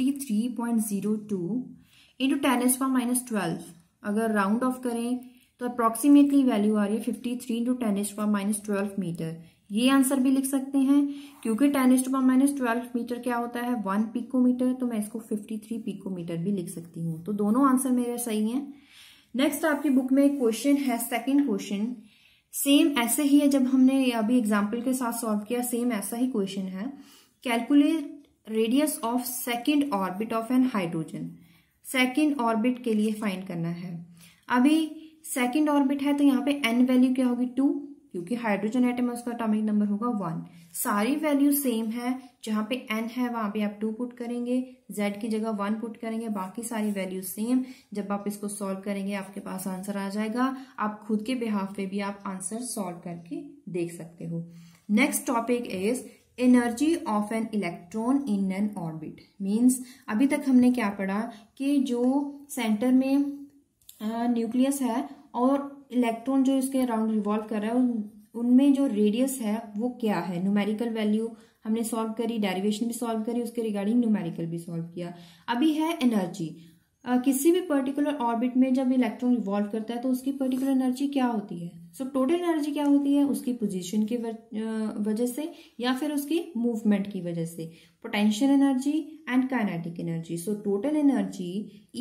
53.02 इंटू 10⁻12। अगर राउंड ऑफ करें तो अप्रॉक्सीमेटली वैल्यू आ रही है 53 इंटू 10⁻12 मीटर। ये आंसर भी लिख सकते हैं, क्योंकि 10⁻12 मीटर क्या होता है, 1 पिकोमीटर, तो मैं इसको 53 पिकोमीटर भी लिख सकती हूँ। तो दोनों आंसर मेरे सही हैं। नेक्स्ट आपकी बुक में क्वेश्चन है, सेकंड क्वेश्चन सेम ऐसे ही है, जब हमने अभी एग्जाम्पल के साथ सॉल्व किया सेम ऐसा ही क्वेश्चन है। Calculate radius of second orbit of an hydrogen. Second orbit के लिए फाइंड करना है। अभी सेकेंड ऑर्बिट है तो यहाँ पे n वैल्यू क्या होगी, 2, क्योंकि हाइड्रोजन एटम है उसका एटॉमिक नंबर होगा 1। सारी वैल्यू सेम है, जहां पे n है वहां पे आप 2 पुट करेंगे, z की जगह 1 पुट करेंगे, बाकी सारी वैल्यू सेम। जब आप इसको सॉल्व करेंगे आपके पास आंसर आ जाएगा। आप खुद के बिहाफ पे भी आप आंसर सॉल्व करके देख सकते हो। Next topic is energy of an electron in N orbit. Means अभी तक हमने क्या पढ़ा कि जो सेंटर में न्यूक्लियस है और इलेक्ट्रॉन जो इसके अराउंड रिवॉल्व कर रहा है उनमें जो रेडियस है वो क्या है। न्यूमेरिकल वैल्यू हमने सॉल्व करी, डेरिवेशन भी सॉल्व करी, उसके रिगार्डिंग न्यूमेरिकल भी सॉल्व किया। अभी है एनर्जी। किसी भी पर्टिकुलर ऑर्बिट में जब इलेक्ट्रॉन रिवॉल्व करता है तो उसकी पर्टिकुलर एनर्जी क्या होती है। सो टोटल एनर्जी क्या होती है, उसकी पोजीशन की वजह से या फिर उसकी मूवमेंट की वजह से। Potential energy and kinetic energy. So total energy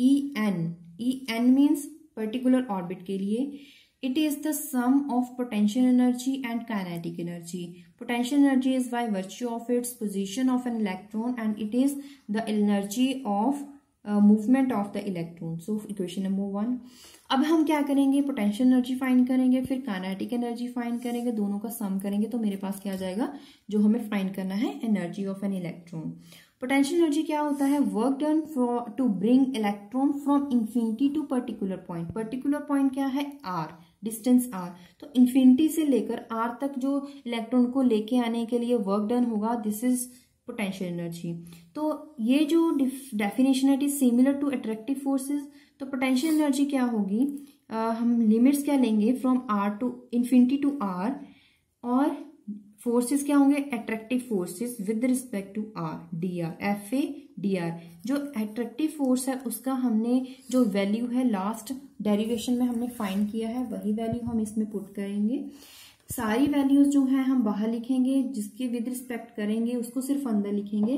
EN means particular orbit के लिए it is the sum of potential energy and kinetic energy. Potential energy is by virtue of its position of an electron and it is the energy of movement of the electron. So equation number 1. अब हम क्या करेंगे, potential energy find करेंगे, फिर kinetic energy find करेंगे, दोनों का सम करेंगे तो मेरे पास क्या आ जाएगा, जो हमें फाइंड करना है energy of an electron. Potential energy क्या होता है? Work done to bring electron from infinity to particular point. Particular point क्या है? R, distance r. तो इंफिनिटी से लेकर आर तक जो इलेक्ट्रॉन को लेके आने के लिए वर्क डन होगा, दिस इज पोटेंशियल एनर्जी। तो ये जो डेफिनेशन है, it is similar to attractive forces. तो पोटेंशियल एनर्जी क्या होगी? हम लिमिट्स क्या लेंगे? From r to infinity to r, और फोर्सेस क्या होंगे? Attractive forces with respect to r, d r, F A d r. जो अट्रैक्टिव फोर्स है उसका हमने जो वैल्यू है लास्ट डेरिवेशन में हमने फाइंड किया है, वही वैल्यू हम इसमें पुट करेंगे। सारी वैल्यूज जो है हम बाहर लिखेंगे, जिसके विद रिस्पेक्ट करेंगे उसको सिर्फ अंदर लिखेंगे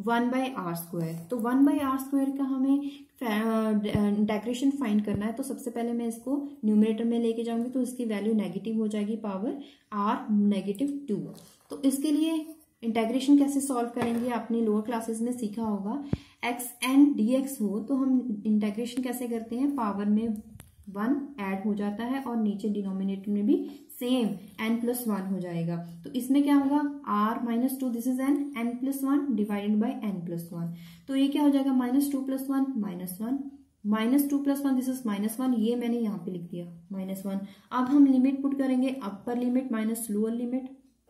1/r²। तो 1/r² का हमें इंटेग्रेशन फाइंड करना है। तो सबसे पहले मैं इसको न्यूमरेटर में लेके जाऊंगी, तो इसकी वैल्यू नेगेटिव हो जाएगी, पावर r-2। तो इसके लिए इंटेग्रेशन कैसे सॉल्व करेंगे आपने लोअर क्लासेस में सीखा होगा। x n dx हो तो हम इंटेग्रेशन कैसे करते हैं? पावर में 1 ऐड हो जाता है और नीचे डिनोमिनेटर में भी सेम n+1 हो जाएगा। तो इसमें क्या होगा? r-2, this is n+1 divided by n+1। तो ये क्या हो जाएगा? -2 + 1 -1, -2 + 1 दिस इज -1। ये मैंने यहाँ पे लिख दिया -1। अब हम लिमिट पुट करेंगे, upper limit minus lower limit.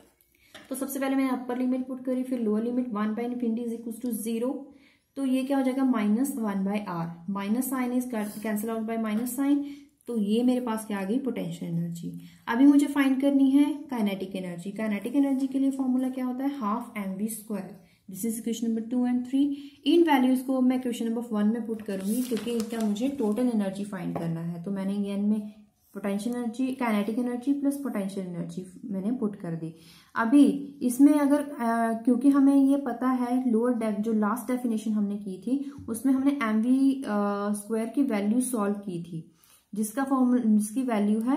तो सबसे पहले मैंने अपर लिमिट पुट करी, फिर लोअर लिमिट 1/∞ = 0। तो ये क्या हो जाएगा? -1/r, minus sign is cancel out by minus sign. तो ये मेरे पास क्या आ गई? Potential energy. अभी मुझे फाइंड करनी है काइनेटिक एनर्जी। काइनेटिक एनर्जी के लिए फॉर्मूला क्या होता है? 12mv²। This is equation number 2 and 3। इन वैल्यूज को मैं इक्वेशन नंबर 1 में पुट करूंगी, क्योंकि इसका मुझे टोटल एनर्जी फाइंड करना है। तो मैंने एन में potential energy, kinetic energy plus potential energy मैंने पुट कर दी। अभी इसमें अगर क्योंकि हमें ये पता है लोअर जो लास्ट डेफिनेशन हमने की थी उसमें हमने mv² की वैल्यू सॉल्व की थी, जिसकी वैल्यू है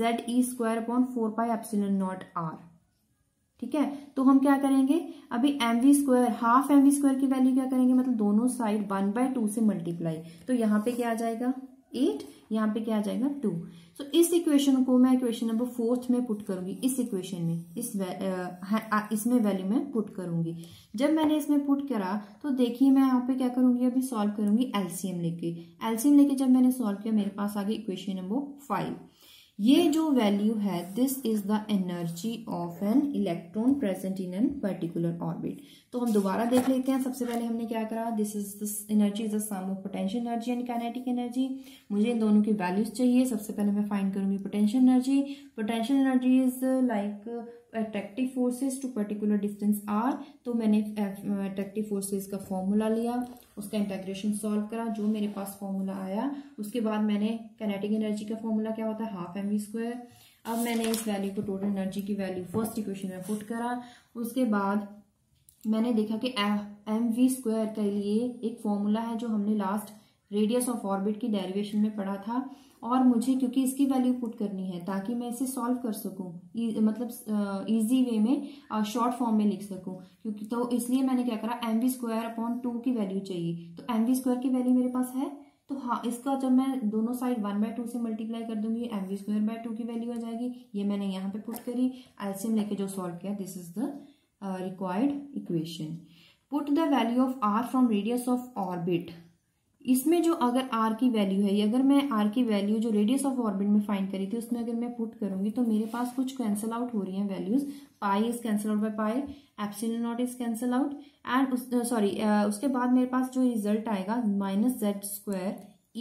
ze²/4πε0r। ठीक है, तो हम क्या करेंगे? अभी mv², हाफ mv² की वैल्यू क्या करेंगे? मतलब दोनों साइड 1/2 से मल्टीप्लाई। तो यहाँ पे क्या आ जाएगा? 8, यहाँ पे क्या आ जाएगा? 2। तो इस इक्वेशन को मैं इक्वेशन नंबर 4 में पुट करूंगी। इस इक्वेशन में इसमें वैल्यू में पुट करूंगी। जब मैंने इसमें पुट करा तो देखिए मैं यहाँ पे क्या करूंगी? अभी सॉल्व करूंगी एलसीएम लेके। एलसीएम लेके जब मैंने सॉल्व किया, मेरे पास आ गई इक्वेशन नंबर 5। ये जो वैल्यू है, this is the energy of an electron present in an particular orbit. तो हम दोबारा देख लेते हैं। सबसे पहले हमने क्या करा? This is the energy is the sum of potential energy and kinetic energy. मुझे इन दोनों की वैल्यूज चाहिए। सबसे पहले मैं फाइंड करूंगी potential energy. Potential energy is like attractive forces to particular distance r। तो मैंने अट्रैक्टिव फोर्सेस का फॉर्मूला लिया, उसका इंटीग्रेशन सॉल्व करा, जो मेरे पास फॉर्मूला आया। उसके बाद मैंने काइनेटिक एनर्जी का फॉर्मूला क्या होता है? 12mv²। अब मैंने इस वैल्यू को टोटल एनर्जी की वैल्यू फर्स्ट इक्वेशन में पुट करा। उसके बाद मैंने देखा कि mv² के लिए एक फॉर्मूला है जो हमने लास्ट रेडियस ऑफ ऑर्बिट की डेरिवेशन में पढ़ा था, और मुझे क्योंकि इसकी वैल्यू पुट करनी है ताकि मैं इसे सॉल्व कर सकूं, मतलब इजी वे में शॉर्ट फॉर्म में लिख सकूं, क्योंकि तो इसलिए मैंने क्या करा? mv²/2 की वैल्यू चाहिए। तो mv² की वैल्यू मेरे पास है, तो हाँ, इसका जब मैं दोनों साइड 1/2 से मल्टीप्लाई कर दूंगी, mv²/2 की वैल्यू आ जाएगी। ये मैंने यहाँ पे पुट करी, एलसीएम लेके जो सॉल्व किया, this is the required equation. Put the value of r from radius of orbit. इसमें जो अगर r की वैल्यू है, अगर मैं r की वैल्यू जो रेडियस ऑफ ऑर्बिट में फाइंड करी थी उसमें अगर मैं पुट करूंगी तो मेरे पास कुछ कैंसिल आउट हो रही हैं values. Pi is cancel out by pi, epsilon is cancel out, and उसके बाद मेरे पास जो रिजल्ट आएगा -z²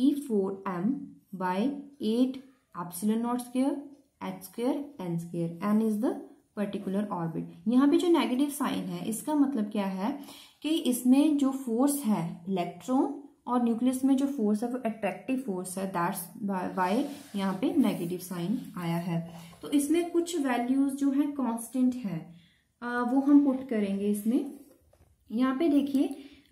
E4m/8 ε0² h² n²। n is the particular orbit. यहाँ पे जो नेगेटिव साइन है इसका मतलब क्या है कि इसमें जो फोर्स है इलेक्ट्रॉन और न्यूक्लियस में जो फोर्स है वो अट्रैक्टिव फोर्स है, दैट्स वाई यहाँ पे नेगेटिव साइन आया है। तो इसमें कुछ वैल्यूज जो है कांस्टेंट है, वो हम पुट करेंगे इसमें। यहाँ पे देखिए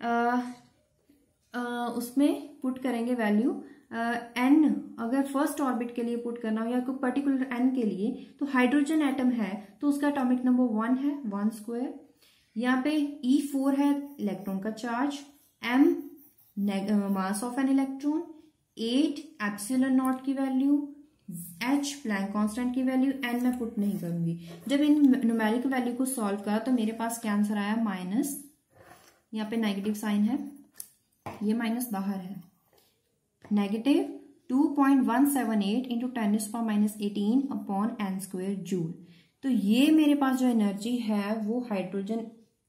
उसमें पुट करेंगे वैल्यू n। अगर फर्स्ट ऑर्बिट के लिए पुट करना हो या कोई पर्टिकुलर n के लिए, तो हाइड्रोजन एटम है तो उसका एटॉमिक नंबर 1 है, 1²। यहाँ पे E4 है इलेक्ट्रॉन का charge, m mass of an electron, 8 epsilon की वैल्यू, h प्लैंक कांस्टेंट की वैल्यू, n मैं पुट नहीं करूंगी। जब इन न्यूमेरिक वैल्यू को सॉल्व करा तो मेरे पास क्या आंसर आया? यहाँ पे नेगेटिव साइन है, ये माइनस बाहर है, negative 2.178 into 10⁻18 upon n² joule. तो ये मेरे पास जो एनर्जी है वो हाइड्रोजन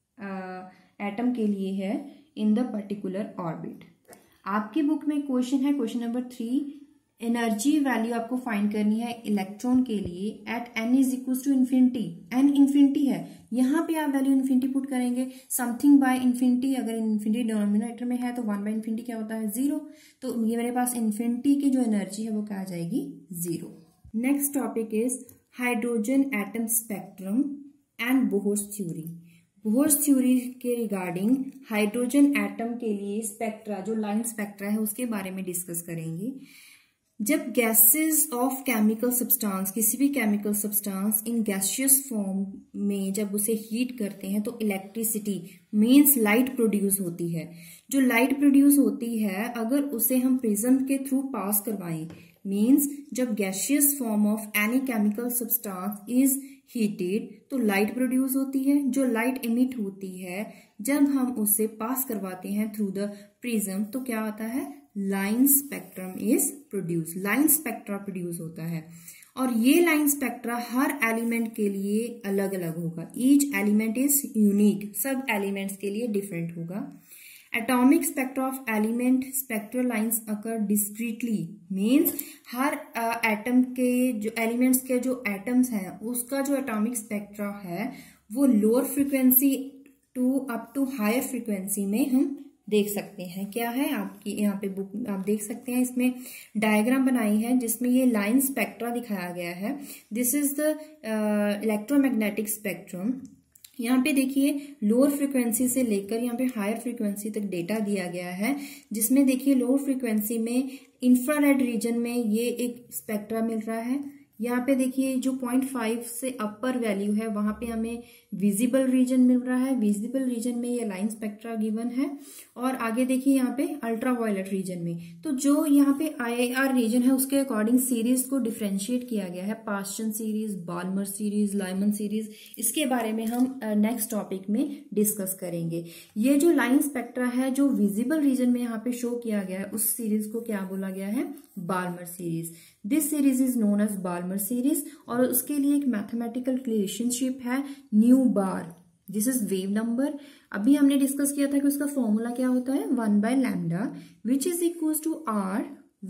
एटम के लिए है इन द पर्टिकुलर ऑर्बिट। आपकी बुक में क्वेश्चन है, क्वेश्चन नंबर 3, एनर्जी वैल्यू आपको फाइंड करनी है इलेक्ट्रॉन के लिए at n is equal to infinity. n infinity है, यहाँ पे आप वैल्यू इन्फिनिटी पुट करेंगे, समथिंग बाय इन्फिनिटी, अगर इन्फिनिटी डिनोमिनेटर में है तो 1 बाय इन्फिनिटी क्या होता है 0। तो ये मेरे पास इन्फिनिटी की जो एनर्जी है वो क्या आ जाएगी 0। Next topic is hydrogen atom spectrum and Bohr's theory. Bohr's theory के रिगार्डिंग हाइड्रोजन एटम के लिए स्पेक्ट्रा, जो लाइन स्पेक्ट्रा है उसके बारे में डिस्कस करेंगे। जब गैसेस ऑफ केमिकल सब्सटेंस, किसी भी chemical substance in gaseous form में जब उसे हीट करते हैं तो इलेक्ट्रिसिटी मींस लाइट प्रोड्यूस होती है। जो लाइट प्रोड्यूस होती है अगर उसे हम प्रिज्म के थ्रू पास करवाएं, मींस जब gaseous form of any chemical substance is heated तो लाइट प्रोड्यूस होती है। जो लाइट इमिट होती है जब हम उसे पास करवाते हैं थ्रू द प्रिज्म तो क्या आता है, line spectrum is produce, line spectra produce होता है। और ये लाइन स्पेक्ट्रा हर एलिमेंट के लिए अलग अलग होगा, ईच एलिमेंट इज यूनिक, सब एलिमेंट्स के लिए डिफरेंट होगा। Atomic spectra of element spectral lines occur discretely, means हर एटम के जो एलिमेंट्स के जो एटम्स हैं उसका जो एटॉमिक स्पेक्ट्रा है वो lower frequency to up to higher frequency में हम देख सकते हैं। क्या है आपकी यहाँ पे बुक आप देख सकते हैं, इसमें डायग्राम बनाई है जिसमें ये लाइन स्पेक्ट्रा दिखाया गया है। This is the electromagnetic spectrum. यहाँ पे देखिए लोअर फ्रीक्वेंसी से लेकर यहाँ पे हायर फ्रीक्वेंसी तक डेटा दिया गया है, जिसमें देखिए लोअर फ्रीक्वेंसी में इंफ्रारेड रीजन में ये एक स्पेक्ट्रा मिल रहा है। यहाँ पे देखिए जो 0.5 से अपर वैल्यू है वहां पे हमें विजिबल रीजन मिल रहा है, विजिबल रीजन में ये लाइन स्पेक्ट्रा गिवन है। और आगे देखिए यहाँ पे अल्ट्रावायलेट रीजन में, तो जो यहाँ पे IIR रीजन है उसके अकॉर्डिंग सीरीज को डिफ्रेंशिएट किया गया है, Paschen series, Balmer series, Lyman series. इसके बारे में हम नेक्स्ट टॉपिक में डिस्कस करेंगे। ये जो लाइन स्पेक्ट्रा है जो विजिबल रीजन में यहाँ पे शो किया गया है उस सीरीज को क्या बोला गया है, Balmer series. This series is known as Balmer series. और उसके लिए एक मैथमेटिकल रिलेशनशिप है nu bar, this is wave number. अभी हमने डिस्कस किया था कि उसका फॉर्मूला क्या होता है 1/λ which is equal to r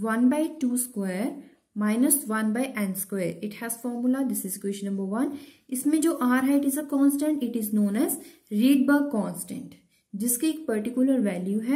1/2² minus 1/n²। It has formula, this is equation number 1। इसमें जो r है it is a constant, it is known as Rydberg constant, जिसकी एक पर्टिकुलर वैल्यू है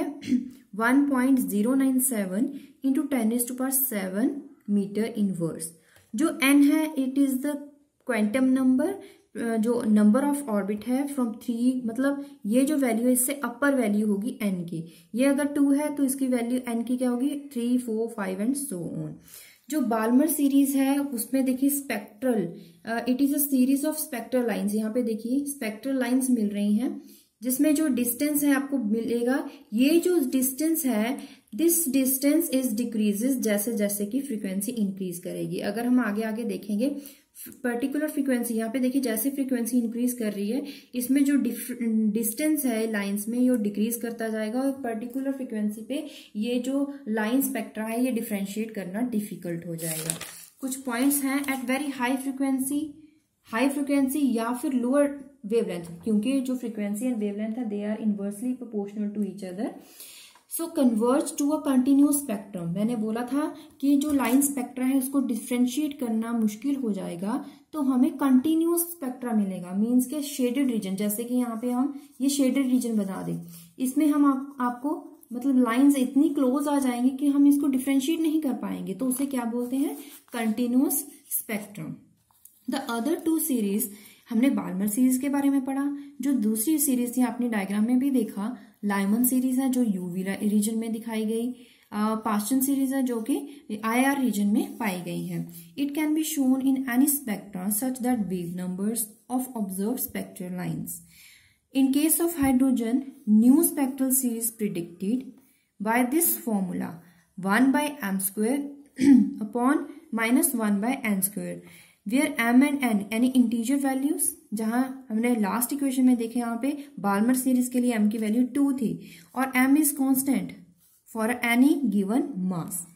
1.097 इंटू 10⁻⁷ मीटर इनवर्स। जो n है it is the quantum number, जो number of orbit है फ्रॉम 3, मतलब ये जो वैल्यू है इससे अपर वैल्यू होगी n की। ये अगर 2 है तो इसकी वैल्यू n की क्या होगी 3, 4, 5 एंड सो ऑन। जो बाल्मर सीरीज है उसमें देखिए spectral, it is a series of spectral lines. यहाँ पे देखिए स्पेक्ट्रल लाइंस मिल रही हैं जिसमें जो डिस्टेंस है आपको मिलेगा, ये जो डिस्टेंस है दिस डिस्टेंस इज डिक्रीजेस जैसे जैसे कि फ्रीक्वेंसी इंक्रीज करेगी। अगर हम आगे आगे देखेंगे पर्टिकुलर फ्रीक्वेंसी, यहाँ पे देखिए जैसे फ्रीक्वेंसी इंक्रीज कर रही है इसमें जो डिस्टेंस है लाइंस में ये डिक्रीज करता जाएगा और पर्टिकुलर फ्रीक्वेंसी पे ये जो लाइन स्पेक्ट्रा है ये डिफ्रेंशिएट करना डिफिकल्ट हो जाएगा। कुछ पॉइंट्स हैं एट वेरी हाई फ्रीक्वेंसी या फिर लोअर वेवलेंथ, क्योंकि जो फ्रीक्वेंसी एंड वेवलेंथ है they are inversely proportional to each other, so converge to a continuous spectrum. मैंने बोला था कि जो लाइन स्पेक्ट्रा है उसको डिफ्रेंशिएट करना मुश्किल हो जाएगा तो हमें कंटिन्यूअस स्पेक्ट्रा मिलेगा, मींस के शेडेड रीजन, जैसे कि यहाँ पे हम ये शेडेड रीजन बना दें, इसमें हम आपको मतलब लाइंस इतनी क्लोज आ जाएंगी कि हम इसको डिफ्रेंशिएट नहीं कर पाएंगे, तो उसे क्या बोलते हैं continuous spectrum. The other 2 series हमने बाल्मर सीरीज के बारे में पढ़ा। जो दूसरी सीरीज थी आपने डायग्राम में भी देखा, लाइमन सीरीज है जो यूवी रीजन में दिखाई गई, पास्चन सीरीज है जो कि IR रीजन में पाई गई है। It can be shown in any spectra such that wave numbers of observe spectral lines. In case of hydrogen, new spectral series predicted by this formula 1/m² upon minus 1/n². Where M and N any integer values, जहां हमने last equation में देखे यहाँ पे Balmer series के लिए M की value 2 थी और M is constant for any given mass.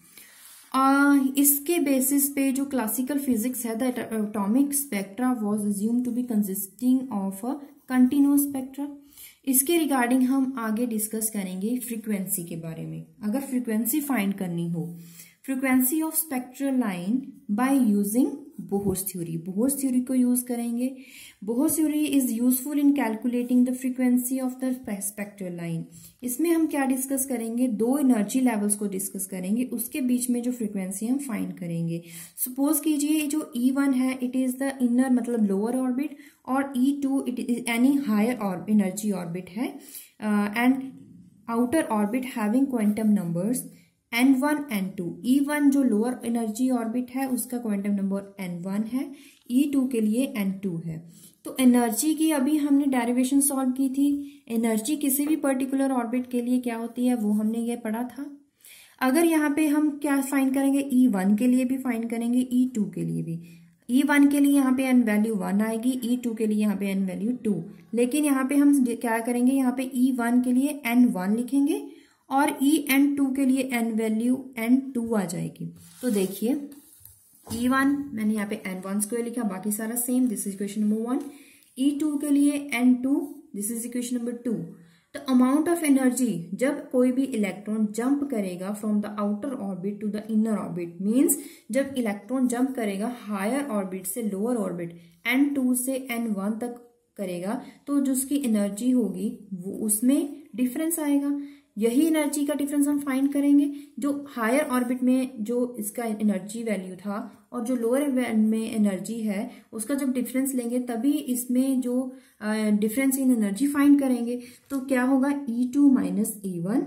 इसके बेसिस पे जो क्लासिकल फिजिक्स है, the atomic spectra was assumed to be consisting of a continuous spectra. इसके रिगार्डिंग हम आगे डिस्कस करेंगे फ्रीक्वेंसी के बारे में। अगर फ्रीक्वेंसी फाइंड करनी हो, frequency of spectral line by using Bohr's theory, Bohr's theory को यूज करेंगे। Bohr's theory is useful in calculating the frequency of the spectral line. इसमें हम क्या डिस्कस करेंगे, दो एनर्जी लेवल्स को डिस्कस करेंगे, उसके बीच में जो फ्रीक्वेंसी हम फाइंड करेंगे। सपोज कीजिए जो E1 है इट इज द इनर मतलब लोअर ऑर्बिट और E2 it is any higher energy orbit है and outer orbit having quantum numbers N1 N2। E1 जो लोअर एनर्जी ऑर्बिट है उसका क्वांटम नंबर N1 है, E2 के लिए N2 है। तो एनर्जी की अभी हमने डेरिवेशन सॉल्व की थी। एनर्जी किसी भी पर्टिकुलर ऑर्बिट के लिए क्या होती है वो हमने ये पढ़ा था। अगर यहाँ पे हम क्या फाइंड करेंगे, E1 के लिए भी फाइंड करेंगे, E2 के लिए भी। E1 के लिए यहाँ पे n वैल्यू 1 आएगी, E2 के लिए यहाँ पे n वैल्यू 2। लेकिन यहाँ पे हम क्या करेंगे, यहाँ पे E1 के लिए N1 लिखेंगे और N2 के लिए n वैल्यू N2 आ जाएगी। तो देखिए E1 मैंने यहाँ पे N1 स्क्वायर लिखा, बाकी सारा same, this is equation number 1। E2 के लिए N2, this is equation number 2। The amount of energy, जब कोई भी इलेक्ट्रॉन जंप करेगा from the outer orbit to the inner orbit, means जब इलेक्ट्रॉन जंप करेगा हायर ऑर्बिट से लोअर ऑर्बिट N2 से N1 तक करेगा, तो जो उसकी एनर्जी होगी वो उसमें डिफरेंस आएगा। यही एनर्जी का डिफरेंस हम फाइंड करेंगे। जो हायर ऑर्बिट में जो इसका एनर्जी वैल्यू था और जो लोअर में एनर्जी है उसका जब डिफरेंस लेंगे तभी इसमें जो डिफरेंस इन एनर्जी फाइंड करेंगे। तो क्या होगा, E2 माइनस E1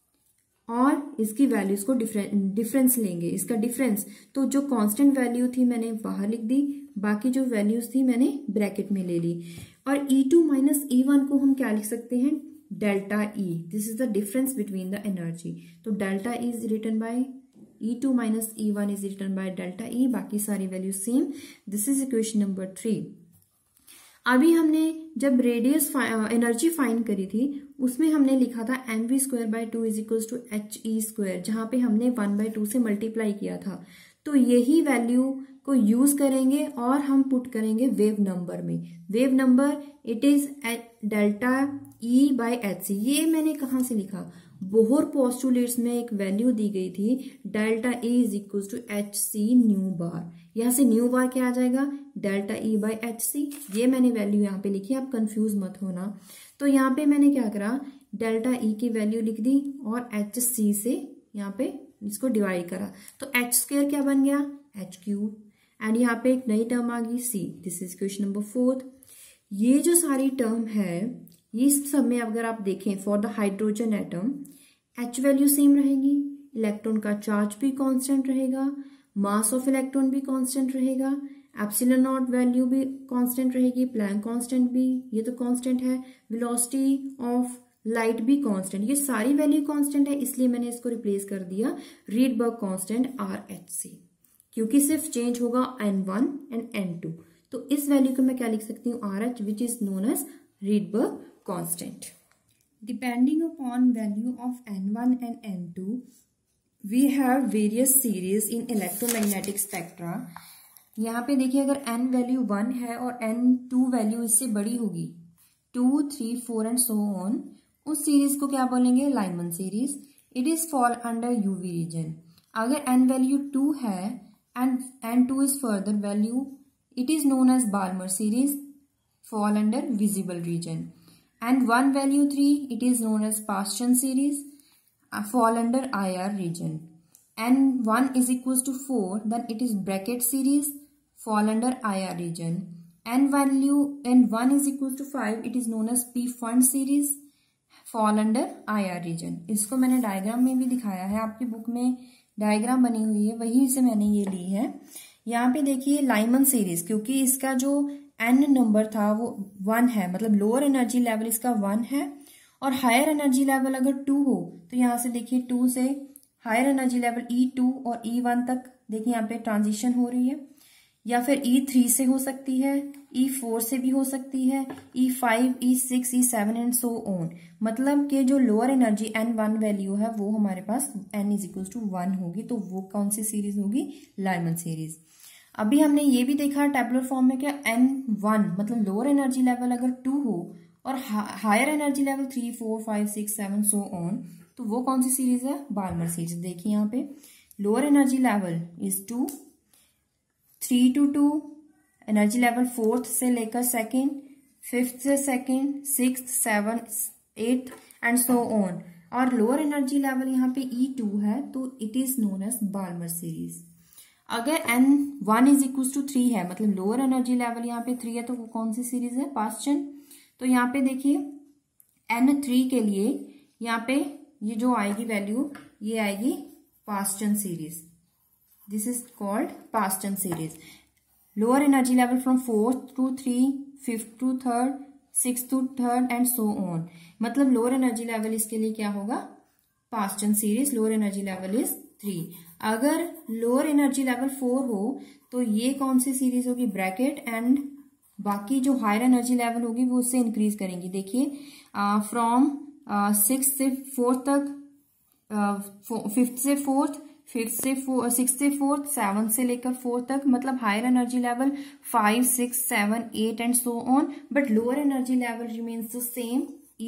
और इसकी वैल्यूज को डिफरेंस लेंगे, इसका डिफरेंस। तो जो कांस्टेंट वैल्यू थी मैंने बाहर लिख दी, बाकी जो वैल्यूज थी मैंने ब्रैकेट में ले ली। और E2 माइनस E1 को हम क्या लिख सकते हैं, delta E। This is the difference between the energy. तो delta E is written by E2 minus E1 is written by delta E, बाकी सारी value same. This is equation number 3। अभी हमने जब रेडियस एनर्जी फाइंड करी थी उसमें हमने लिखा था mv square by 2 is equal to HE square, जहां पे हमने 1/2 से मल्टीप्लाई किया था। तो यही वैल्यू को यूज करेंगे और हम पुट करेंगे वेव नंबर में। Wave number it is delta E by HC। ये मैंने कहाँ से लिखा, बोहर पोस्टुलेट्स में एक वैल्यू दी गई थी delta E is equal to HC nu bar. यहाँ से न्यू बार क्या आ जाएगा, डेल्टा E बाय HC। ये मैंने वैल्यू यहाँ पे लिखी, आप कंफ्यूज मत होना। तो यहाँ पे मैंने क्या करा, डेल्टा E की वैल्यू लिख दी और HC से यहाँ पे इसको डिवाइड करा, तो h स्क्वायर क्या बन गया, h क्यूब। एंड यहाँ पे एक नई टर्म आ गई C। This is question number 4। ये जो सारी टर्म है इस सब में अगर आप देखें for the hydrogen atom H value same रहेगी, इलेक्ट्रॉन का चार्ज भी कांस्टेंट रहेगा, मास ऑफ इलेक्ट्रॉन भी कांस्टेंट रहेगा, एप्सिलॉन नॉट वैल्यू भी कांस्टेंट रहेगी, प्लैंक कांस्टेंट भी ये तो कांस्टेंट है, वेलोसिटी ऑफ लाइट भी कांस्टेंट, ये सारी वैल्यू कांस्टेंट है। इसलिए मैंने इसको रिप्लेस कर दिया रीडबर्ग कांस्टेंट RH, क्योंकि सिर्फ चेंज होगा N1 एंड N2। तो इस वैल्यू को मैं क्या लिख सकती हूँ, RH, which is known as Rydberg constant. Depending upon value of N1 and N2 we have various series in electromagnetic spectra. यहाँ पे देखिए अगर n वैल्यू 1 है और N2 वैल्यू इससे बड़ी होगी 2, 3, 4 एंड सो ऑन, उस सीरीज को क्या बोलेंगे, Lyman series. It is fall under UV region. अगर n वैल्यू 2 है and N2 is further value, it is known as Balmer series, fall under visible region. And 1 value 3, it is known as Paschen series, fall under IR region. And 1 is equals to 4, then it is bracket series, fall under IR region. And 1 is equals to 5, it is known as P fund series, fall under IR region. इसको मैंने diagram में भी दिखाया है, आपकी book में diagram बनी हुई है, वही से मैंने ये ली है। यहाँ पे देखिए लाइमन सीरीज, क्योंकि इसका जो n नंबर था वो 1 है, मतलब लोअर एनर्जी लेवल इसका 1 है और हायर एनर्जी लेवल अगर 2 हो तो यहाँ से देखिए 2 से हायर एनर्जी लेवल E2 और E1 तक देखिए यहाँ पे ट्रांजिशन हो रही है। या फिर E3 से हो सकती है, E4 से भी हो सकती है, E5, E6, E7 and so on. मतलब कि जो लोअर एनर्जी N1 वैल्यू है वो हमारे पास N = 1 होगी, तो वो कौन सी सीरीज होगी? Lyman series. अभी हमने ये भी देखा टेबुलर फॉर्म में क्या N1 मतलब लोअर एनर्जी लेवल अगर 2 हो और higher energy level 3, 4, 5, 6, 7 so on, तो वो कौन सी सीरीज है? Balmer series. देखिए यहाँ पे lower energy level is 2, 3 to 2, energy level 4th से लेकर 2nd, 5th से 2nd, 6th, 7th, 8th and so on. और लोअर एनर्जी लेवल यहाँ पे E2 है, तो it is known as Balmer series. अगर N1 = 3 है मतलब लोअर एनर्जी लेवल यहाँ पे 3 है, तो वो कौन सी सीरीज है? पास्चन। तो यहाँ पे देखिए N3 के लिए यहाँ पे ये जो आएगी वैल्यू, ये आएगी Paschen series. This is called Paschen series. Lower energy level from 4th to 3, 5th to 3rd, 6th to 3rd and so on. मतलब लोअर एनर्जी लेवल इसके लिए क्या होगा? Paschen series. Lower energy level is 3। अगर lower energy level 4 हो तो ये कौन सी सीरीज होगी? ब्रैकेट। एंड बाकी जो हायर एनर्जी लेवल होगी वो उससे इंक्रीज करेंगी। देखिए फ्रॉम 6th से 4th तक, 5th से 4th, 5th से 6th से 4th, 7th से लेकर 4th तक, मतलब higher energy level 5, 6, 7, 8 and so on, but lower energy level remains the same,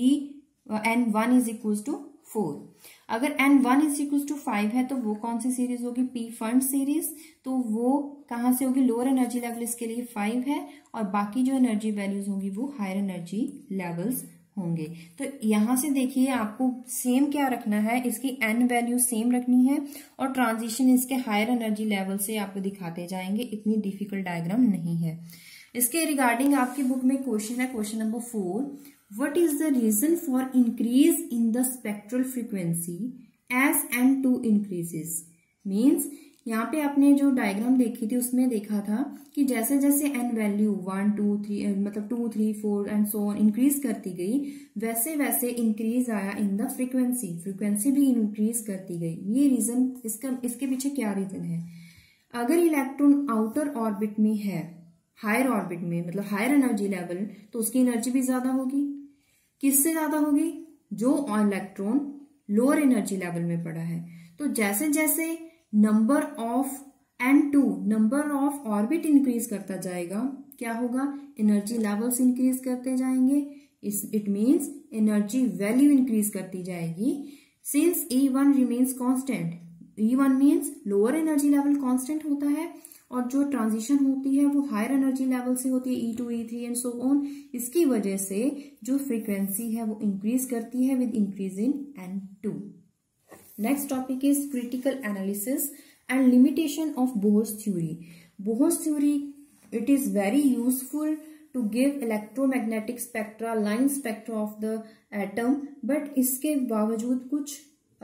N1 = 4। अगर N1 = 5 है तो वो कौन सी सीरीज होगी? Pfund series. तो वो कहाँ से होगी? लोअर एनर्जी लेवल इसके लिए 5 है और बाकी जो एनर्जी वैल्यूज होंगी वो हायर एनर्जी लेवल्स होंगे। तो यहां से देखिए आपको सेम क्या रखना है, इसकी N वैल्यू सेम रखनी है और ट्रांजिशन इसके हायर एनर्जी लेवल से आपको दिखाते जाएंगे। इतनी डिफिकल्ट डायग्राम नहीं है। इसके रिगार्डिंग आपकी बुक में क्वेश्चन है, question number 4, what is the reason for increase in the spectral frequency as N2 increases. Means यहाँ पे आपने जो डायग्राम देखी थी उसमें देखा था कि जैसे जैसे N वैल्यू 1, 2, 3 मतलब 2, 3, 4 एंड सो ऑन इंक्रीज करती गई, वैसे वैसे इंक्रीज आया इन द फ्रीक्वेंसी, फ्रीक्वेंसी भी इंक्रीज करती गई। ये रीजन इसके पीछे क्या रीजन है? अगर इलेक्ट्रॉन आउटर ऑर्बिट में है, हायर ऑर्बिट में मतलब हायर एनर्जी लेवल, तो उसकी एनर्जी भी ज्यादा होगी। किससे ज्यादा होगी? जो इलेक्ट्रॉन लोअर एनर्जी लेवल में पड़ा है। तो जैसे जैसे number of N2 number of orbit increase करता जाएगा, क्या होगा? एनर्जी लेवल्स इंक्रीज करते जाएंगे। It means energy value increase करती जाएगी। Since E1 remains constant, E1 means lower energy level constant होता है और जो ट्रांजिशन होती है वो हायर एनर्जी लेवल से होती है, E2, E3 and so on. इसकी वजह से जो फ्रीक्वेंसी है वो इंक्रीज करती है with increase in N2। Next topic is critical analysis and limitation of Bohr's theory. Bohr's theory it is very useful to give electromagnetic spectra, line spectra of the atom, but इसके बावजूद कुछ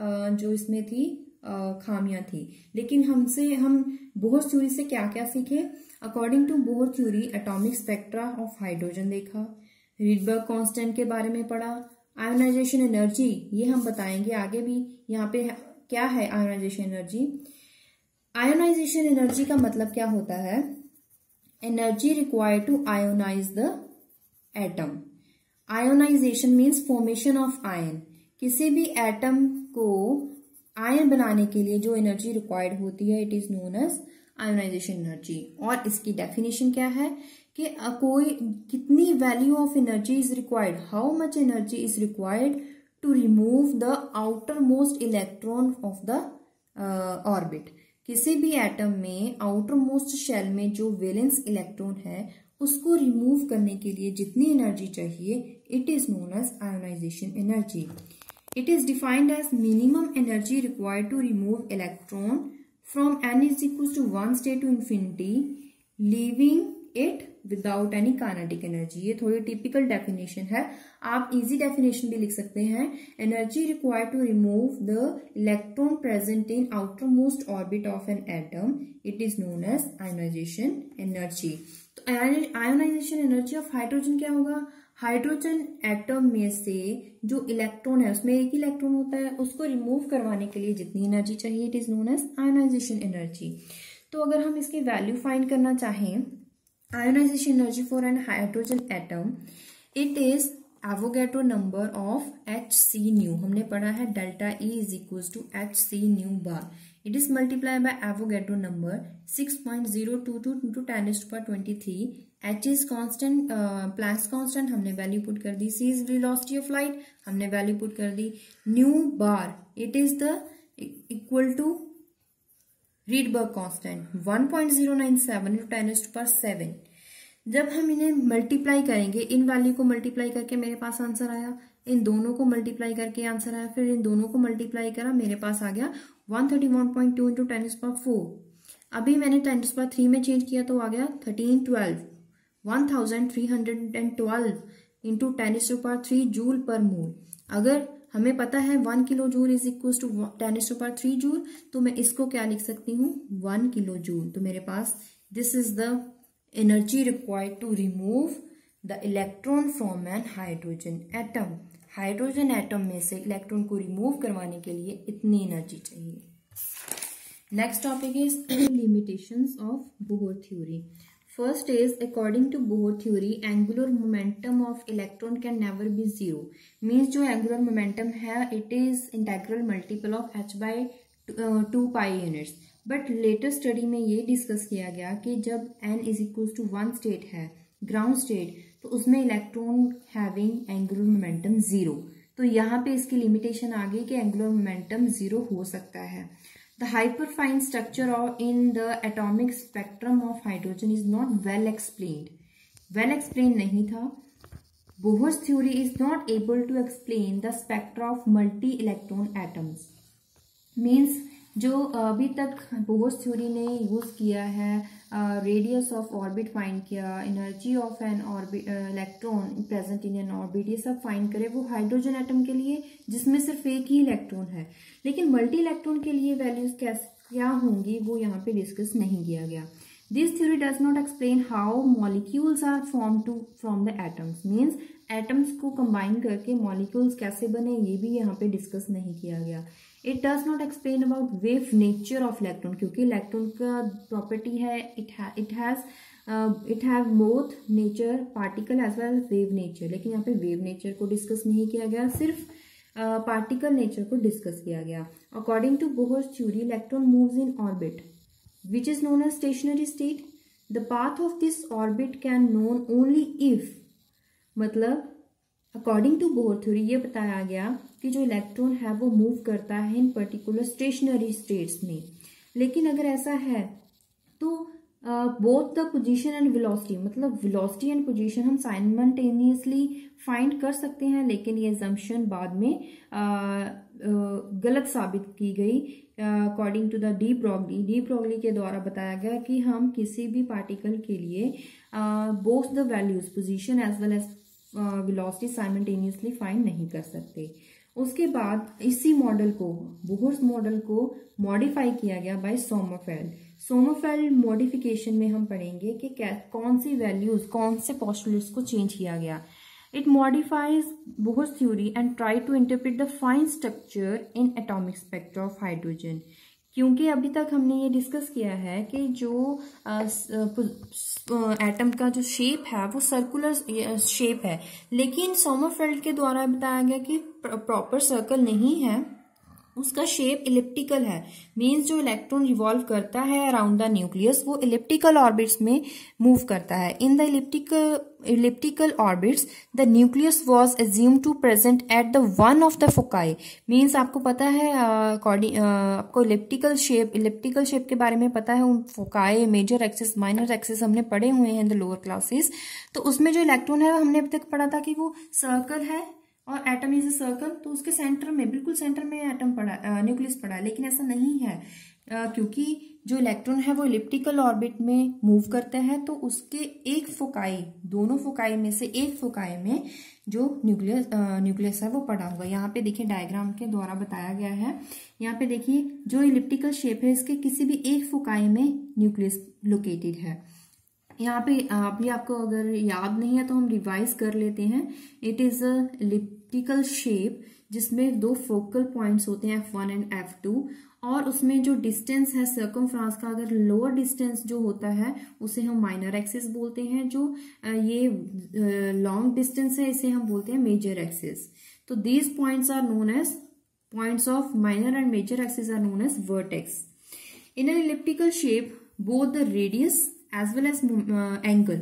जो इसमें थी खामियां थी। लेकिन हम बोहर थ्योरी से क्या क्या सीखे? According to Bohr theory atomic spectra of hydrogen देखा, रीडबर्ग कांस्टेंट के बारे में पढ़ा, आयोनाइजेशन एनर्जी ये हम बताएंगे आगे भी। यहाँ पे क्या है आयोनाइजेशन एनर्जी? आयोनाइजेशन एनर्जी का मतलब क्या होता है? Energy required to ionize the atom. Ionization means formation of ion. किसी भी एटम को आयन बनाने के लिए जो एनर्जी रिक्वायर्ड होती है it is known as ionization energy. और इसकी डेफिनेशन क्या है कि कोई कितनी value of energy is required, how much energy is required to remove the outer most electron of the orbit. किसी भी एटम में आउटर मोस्ट शेल में जो वैलेंस इलेक्ट्रॉन है उसको रिमूव करने के लिए जितनी एनर्जी चाहिए it is known as ionization energy. It is defined as minimum energy required to remove electron from n = 1 state to infinity, leaving it without any kinetic energy। ये थोड़ी typical definition है, आप easy definition भी लिख सकते हैं। Energy required to remove the electron present in outermost orbit of an atom it is known as ionization energy. तो ionization energy of hydrogen क्या होगा? हाइड्रोजन एटम में से जो इलेक्ट्रॉन है उसमें एक इलेक्ट्रॉन होता है, उसको रिमूव करवाने के लिए जितनी एनर्जी चाहिए it is known as ionization energy. तो अगर हम इसकी वैल्यू फाइंड करना चाहें, ionization energy for an hydrogen atom, it is Avogadro number of hc nu। हमने पढ़ा है delta E is equal to hc nu bar. It is multiply by Avogadro number 6.022 into 10⁻23। h is constant, Planck's constant, हमने value put कर दी। c is velocity of light, हमने value put कर दी। Nu bar it is the equal to Rydberg constant 1.097 into 10⁻7। जब हम इन्हें multiply करेंगे, इन value को मल्टीप्लाई करके मेरे पास आंसर आया, इन दोनों को मल्टीप्लाई करके आंसर आया, फिर इन दोनों को मल्टीप्लाई करा, मेरे पास आ गया 131.2 into 10⁻4। अभी मैंने 10⁻3 में चेंज किया तो आ गया 1312 into 10⁻3 जूल पर मोल। अगर हमें पता है 1 kilo joule is equal to 10⁻3 joule, तो मैं इसको क्या लिख सकती हूँ, 1 किलो जूल। तो मेरे पास this is the energy required to remove the electron from an hydrogen atom. Hydrogen atom में से इलेक्ट्रॉन को रिमूव करवाने के लिए इतनी एनर्जी चाहिए। Next topic is limitations of Bohr theory. First is, according to Bohr theory, angular momentum of electron can never be zero. Means जो angular momentum है, it is integral multiple of h by 2 pi units. But later study में ये discuss किया गया कि जब n is equals to 1 state है, ground state, तो उसमें electron having angular momentum 0. तो यहाँ पे इसकी लिमिटेशन आ गई कि angular momentum 0 हो सकता है। The hyperfine structure in the atomic spectrum of hydrogen is not well explained. Well explained नहीं था। Bohr's theory is not able to explain the spectra of multi-electron atoms. Means जो अभी तक बोहर्स थ्योरी ने use किया है, radius of orbit find किया, energy of n orbit electron present in N orbit, ये सब फाइंड करे, वो हाइड्रोजन एटम के लिए जिसमें सिर्फ एक ही इलेक्ट्रॉन है। लेकिन मल्टी इलेक्ट्रॉन के लिए वैल्यूज क्या होंगी वो यहाँ पे डिस्कस नहीं किया गया। This theory does not explain how molecules are form from the atoms. Means atoms को कंबाइन करके मॉलिक्यूल्स कैसे बने, ये भी यहाँ पे डिस्कस नहीं किया गया। It does not explain about wave nature of electron, क्योंकि इलेक्ट्रॉन का प्रॉपर्टी है it have both nature particle as well wave nature. लेकिन यहाँ पे वेव नेचर को डिस्कस नहीं किया गया, सिर्फ पार्टिकल नेचर को डिस्कस किया गया। According to Bohr's theory, electron moves in orbit which is known as stationary state. The path of this orbit can known only if, मतलब अकॉर्डिंग टू बोहर थ्योरी ये बताया गया कि जो इलेक्ट्रॉन है वो मूव करता है इन पर्टिकुलर स्टेशनरी स्टेट्स में। लेकिन अगर ऐसा है तो both the position and velocity, मतलब वेलोसिटी एंड पोजीशन हम साइमल्टेनियसली फाइंड कर सकते हैं, लेकिन ये अजम्पशन बाद में गलत साबित की गई। According to the de Broglie के द्वारा बताया गया कि हम किसी भी पार्टिकल के लिए both the values position as well as velocity simultaneously find नहीं कर सकते। उसके बाद इसी मॉडल को, बोहर्स मॉडल को मॉडिफाई किया गया बाय सोमरफेल्ड मॉडिफिकेशन में हम पढ़ेंगे कि कौन सी वैल्यूज, कौन से पोस्टुलेट्स को चेंज किया गया। It modifies Bohr's theory and try to interpret the fine structure in atomic spectra of hydrogen. क्योंकि अभी तक हमने ये डिस्कस किया है कि जो एटम का जो शेप है वो सर्कुलर शेप है, लेकिन सोमरफेल्ड के द्वारा बताया गया कि प्रॉपर सर्कल नहीं है, उसका शेप इलिप्टिकल है। मींस जो इलेक्ट्रॉन रिवॉल्व करता है अराउंड द न्यूक्लियस वो इलिप्टिकल ऑर्बिट्स में मूव करता है। In the elliptical orbits the nucleus was assumed to present at the one of the foci. Means आपको पता है आपको इलिप्टिकल शेप के बारे में पता है, उन foci, major axis, minor axis हमने पढ़े हुए हैं इन द लोअर क्लासेस। तो उसमें जो इलेक्ट्रॉन है हमने अभी तक पढ़ा था कि वो सर्कल है और एटम इज अ सर्कल, तो उसके सेंटर में, बिल्कुल सेंटर में एटम पड़ा, न्यूक्लियस पड़ा है। लेकिन ऐसा नहीं है, क्योंकि जो इलेक्ट्रॉन है वो इलिप्टिकल ऑर्बिट में मूव करता है, तो उसके एक फोकाई, दोनों फोकाई में से एक फोकाई में जो न्यूक्लियस है वो पड़ा होगा। यहाँ पे देखिए डायग्राम के द्वारा बताया गया है। यहाँ पे देखिए जो इलिप्टिकल शेप है इसके किसी भी एक फोकाई में न्यूक्लियस लोकेटेड है। यहाँ पे अभी आपको अगर याद नहीं है तो हम रिवाइज कर लेते हैं। It is a elliptical shape जिसमें दो फोकल पॉइंट्स होते हैं F1 एंड F2, और उसमें जो डिस्टेंस है सर्कमफ्रेंस का, अगर लोअर डिस्टेंस जो होता है उसे हम माइनर एक्सिस बोलते हैं, जो ये लॉन्ग डिस्टेंस है इसे हम बोलते हैं मेजर एक्सिस। तो these points are known as points of minor and major axis are known as vertex. In an elliptical shape both the radius as well as angle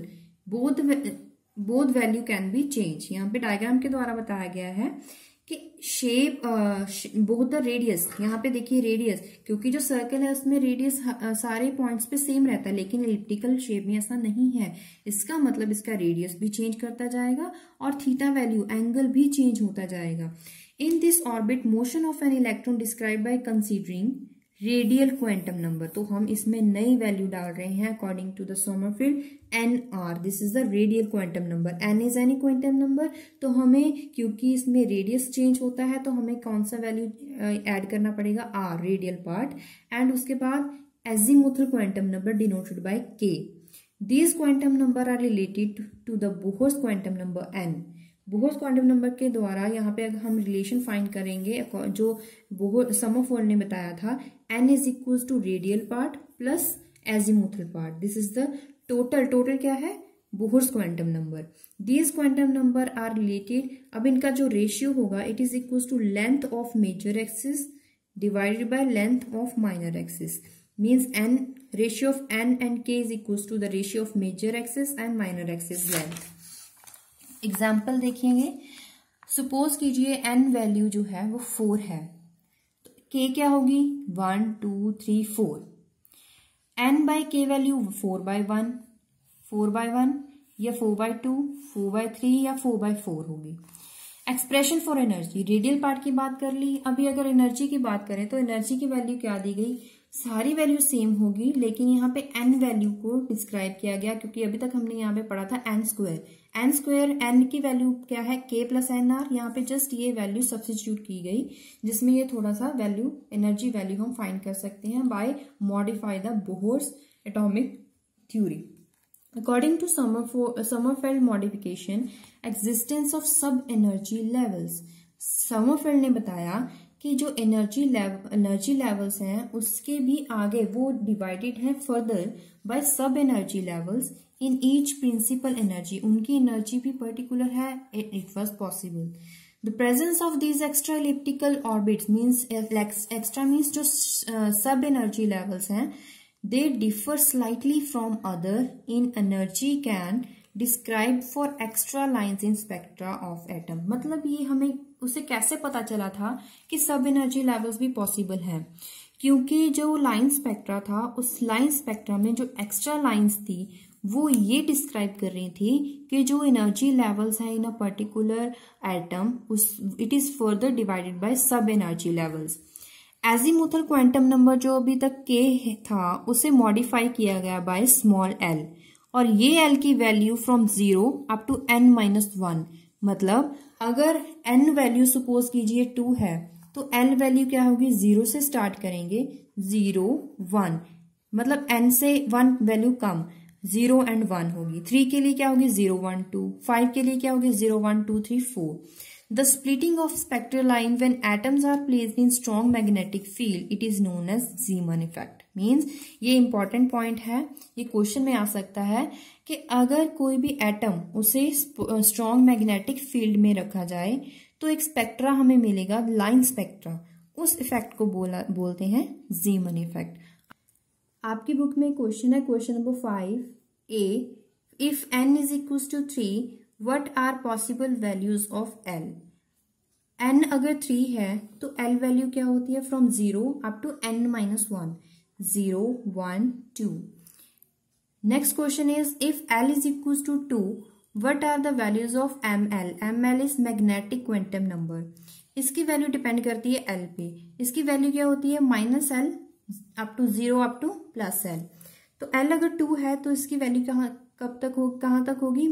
both value can be changed। यहाँ पे diagram के द्वारा बताया गया है कि shape both the radius, यहाँ पे देखिए रेडियस, क्योंकि जो सर्कल है उसमें रेडियस सारे पॉइंट्स पे सेम रहता है, लेकिन एलिप्टिकल शेप में ऐसा नहीं है। इसका मतलब इसका रेडियस भी चेंज करता जाएगा और थीटा वैल्यू एंगल भी चेंज होता जाएगा। In this orbit motion of an electron describe by considering radial quantum number. तो हम इसमें नई वैल्यू डाल रहे हैं according to the Sommerfeld NR। This is the radial quantum number. N is any quantum number, तो हमें क्योंकि इसमें रेडियस चेंज होता है तो हमें कौन सा वैल्यू ऐड करना पड़ेगा, R, रेडियल पार्ट, एंड उसके बाद azimuthal quantum number denoted by K। These quantum number are related to the Bohr's quantum number N। Bohr's quantum number के द्वारा यहाँ पे अगर हम रिलेशन फाइंड करेंगे जो समरफोल्ड ने बताया था, N is equal to radial part plus azimuthal part. This is the total क्या है, Bohr's quantum number. These quantum number are related, अब इनका जो रेशियो होगा it is equal to length of major axis divided by length of minor axis. Means N, ratio of N and K is equal to the ratio of major axis and minor axis length. Example देखेंगे, suppose कीजिए N value जो है वो 4 है, तो K क्या होगी 1 2 3 4। N by K value 4/1, 4/1 या 4/2, 4/3 या 4/4 होगी। Expression for energy, radial part की बात कर ली। अभी अगर एनर्जी की बात करें तो एनर्जी की वैल्यू क्या दी गई, सारी वैल्यू सेम होगी, लेकिन यहाँ पे N वैल्यू को डिस्क्राइब किया गया, क्योंकि अभी तक हमने यहाँ पे पढ़ा था N स्क्वायर। N की वैल्यू क्या है K प्लस NR। यहाँ पे जस्ट ये वैल्यू सब्स्टिट्यूट की गई, जिसमें ये थोड़ा सा वैल्यू, एनर्जी वैल्यू हम फाइंड कर सकते हैं by modify the Bohr's atomic theory. According to Sommerfeld modification, existence of sub energy levels. Sommerfeld ने बताया कि जो एनर्जी लेवल्स हैं उसके भी आगे वो डिवाइडेड है further by sub energy levels in each principal energy. उनकी एनर्जी भी पर्टिकुलर है, it was possible. The presence of these extra elliptical orbits means, extra means जो सब एनर्जी लेवल्स हैं, they differ slightly from other in energy can describe for extra lines in spectra of atom. मतलब ये हमें उसे कैसे पता चला था कि सब एनर्जी लेवल्स भी पॉसिबल हैं, क्योंकि जो लाइन स्पेक्ट्रा था उस लाइन स्पेक्ट्रा में जो एक्स्ट्रा लाइन्स थी वो ये डिस्क्राइब कर रही थी कि जो एनर्जी लेवल्स हैं in a particular atom, it is further divided by sub energy levels. Azimuthal quantum number जो अभी तक K था उसे मॉडिफाई किया गया बाय स्मॉल l, और ये l की value from 0 up to n-1। मतलब अगर n वैल्यू सपोज कीजिए 2 है तो l वैल्यू क्या होगी, 0 से स्टार्ट करेंगे, 0 1, मतलब n से 1 वैल्यू कम, 0 एंड 1 होगी। 3 के लिए क्या होगी 0 1 2, 5 के लिए क्या होगी 0 1 2 3 4। The splitting of spectral line when atoms are placed in strong magnetic field, it is known as Zeeman effect। Means ये important point है, ये क्वेश्चन में आ सकता है कि अगर कोई भी एटम उसे स्ट्रॉन्ग मैग्नेटिक फील्ड में रखा जाए तो एक स्पेक्ट्रा हमें मिलेगा, लाइन स्पेक्ट्रा। उस इफेक्ट को बोलते हैं Zeeman इफेक्ट। आपकी बुक में क्वेश्चन है, question number 5A, if n is equal to 3 What are possible values of L? N अगर 3 है तो L वैल्यू क्या होती है, from 0 up to n-1, 0 1 2। Next question is if L is equals to 2 what are the values of ML? ML is magnetic quantum number। इसकी वैल्यू depend करती है L पे। इसकी वैल्यू क्या होती है, -L up to 0 up to +L। तो L अगर 2 है तो इसकी वैल्यू कहाँ तक होगी,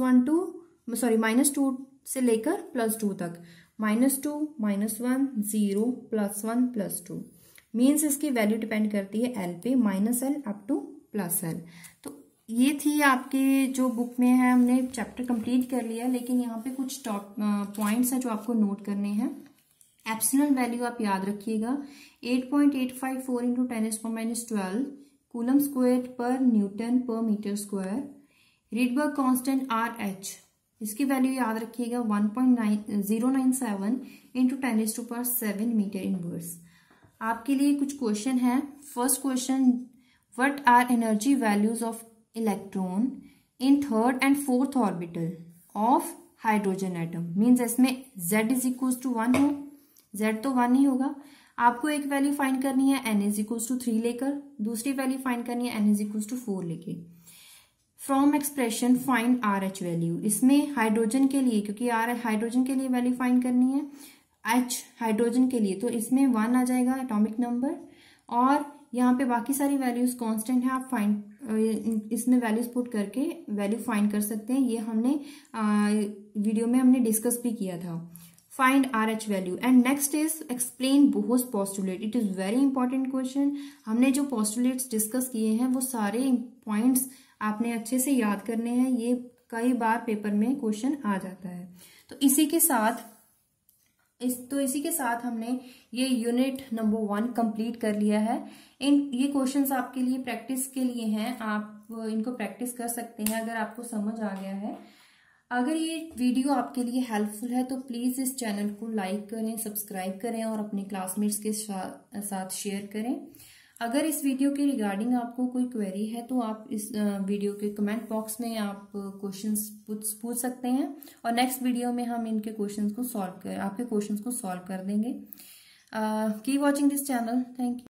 -2 से लेकर +2 तक, -2 -1 0 +1 +2। मीन्स इसकी वैल्यू डिपेंड करती है L पे, -L अप टू +L। तो ये थी आपके जो बुक में है, हमने चैप्टर कंप्लीट कर लिया, लेकिन यहाँ पे कुछ टॉप पॉइंट्स हैं जो आपको नोट करने हैं। एप्सिलॉन वैल्यू आप याद रखिएगा 8.854 into 10⁻12 coulomb square per newton per metre square. Rydberg constant RH, इसकी वैल्यू याद रखिएगा 1.097 इंटू 10⁻7 मीटर इनवर्स। आपके लिए कुछ क्वेश्चन है। First question, what are energy values of electron in third and fourth orbital of hydrogen atom. Means इसमें Z is equal to 1 हो, Z तो 1 ही होगा। आपको एक वैल्यू फाइंड करनी है N इज इक्वल टू 3 लेकर, दूसरी वैल्यू फाइंड करनी है N इज इक्वल टू 4 लेके। From expression find RH value. इसमें हाइड्रोजन के लिए, क्योंकि R हाइड्रोजन के लिए वैल्यू फाइंड करनी है, H हाइड्रोजन के लिए, तो इसमें 1 आ जाएगा एटॉमिक नंबर, और यहाँ पे बाकी सारी वैल्यूज कांस्टेंट है। आप फाइंड इसमें वैल्यूज पुट करके वैल्यू फाइंड कर सकते हैं। ये हमने वीडियो में हमने डिस्कस भी किया था। Find RH value and next is explain Bohr's postulate. It is very important question. हमने जो पोस्टुलेट्स डिस्कस किए हैं वो सारे पॉइंट्स आपने अच्छे से याद करने हैं। ये कई बार पेपर में क्वेश्चन आ जाता है। तो इसी के साथ हमने ये यूनिट नंबर 1 कंप्लीट कर लिया है। ये क्वेश्चंस आपके लिए प्रैक्टिस के लिए हैं, आप इनको प्रैक्टिस कर सकते हैं अगर आपको समझ आ गया है। अगर ये वीडियो आपके लिए हेल्पफुल है तो प्लीज इस चैनल को लाइक करें, सब्सक्राइब करें और अपने क्लासमेट्स के साथ शेयर करें। अगर इस वीडियो के रिगार्डिंग आपको कोई क्वेरी है तो आप इस वीडियो के कमेंट बॉक्स में आप क्वेश्चंस पूछ सकते हैं, और नेक्स्ट वीडियो में हम इनके क्वेश्चंस को आपके क्वेश्चंस को सॉल्व कर देंगे। Keep watching this channel. Thank you.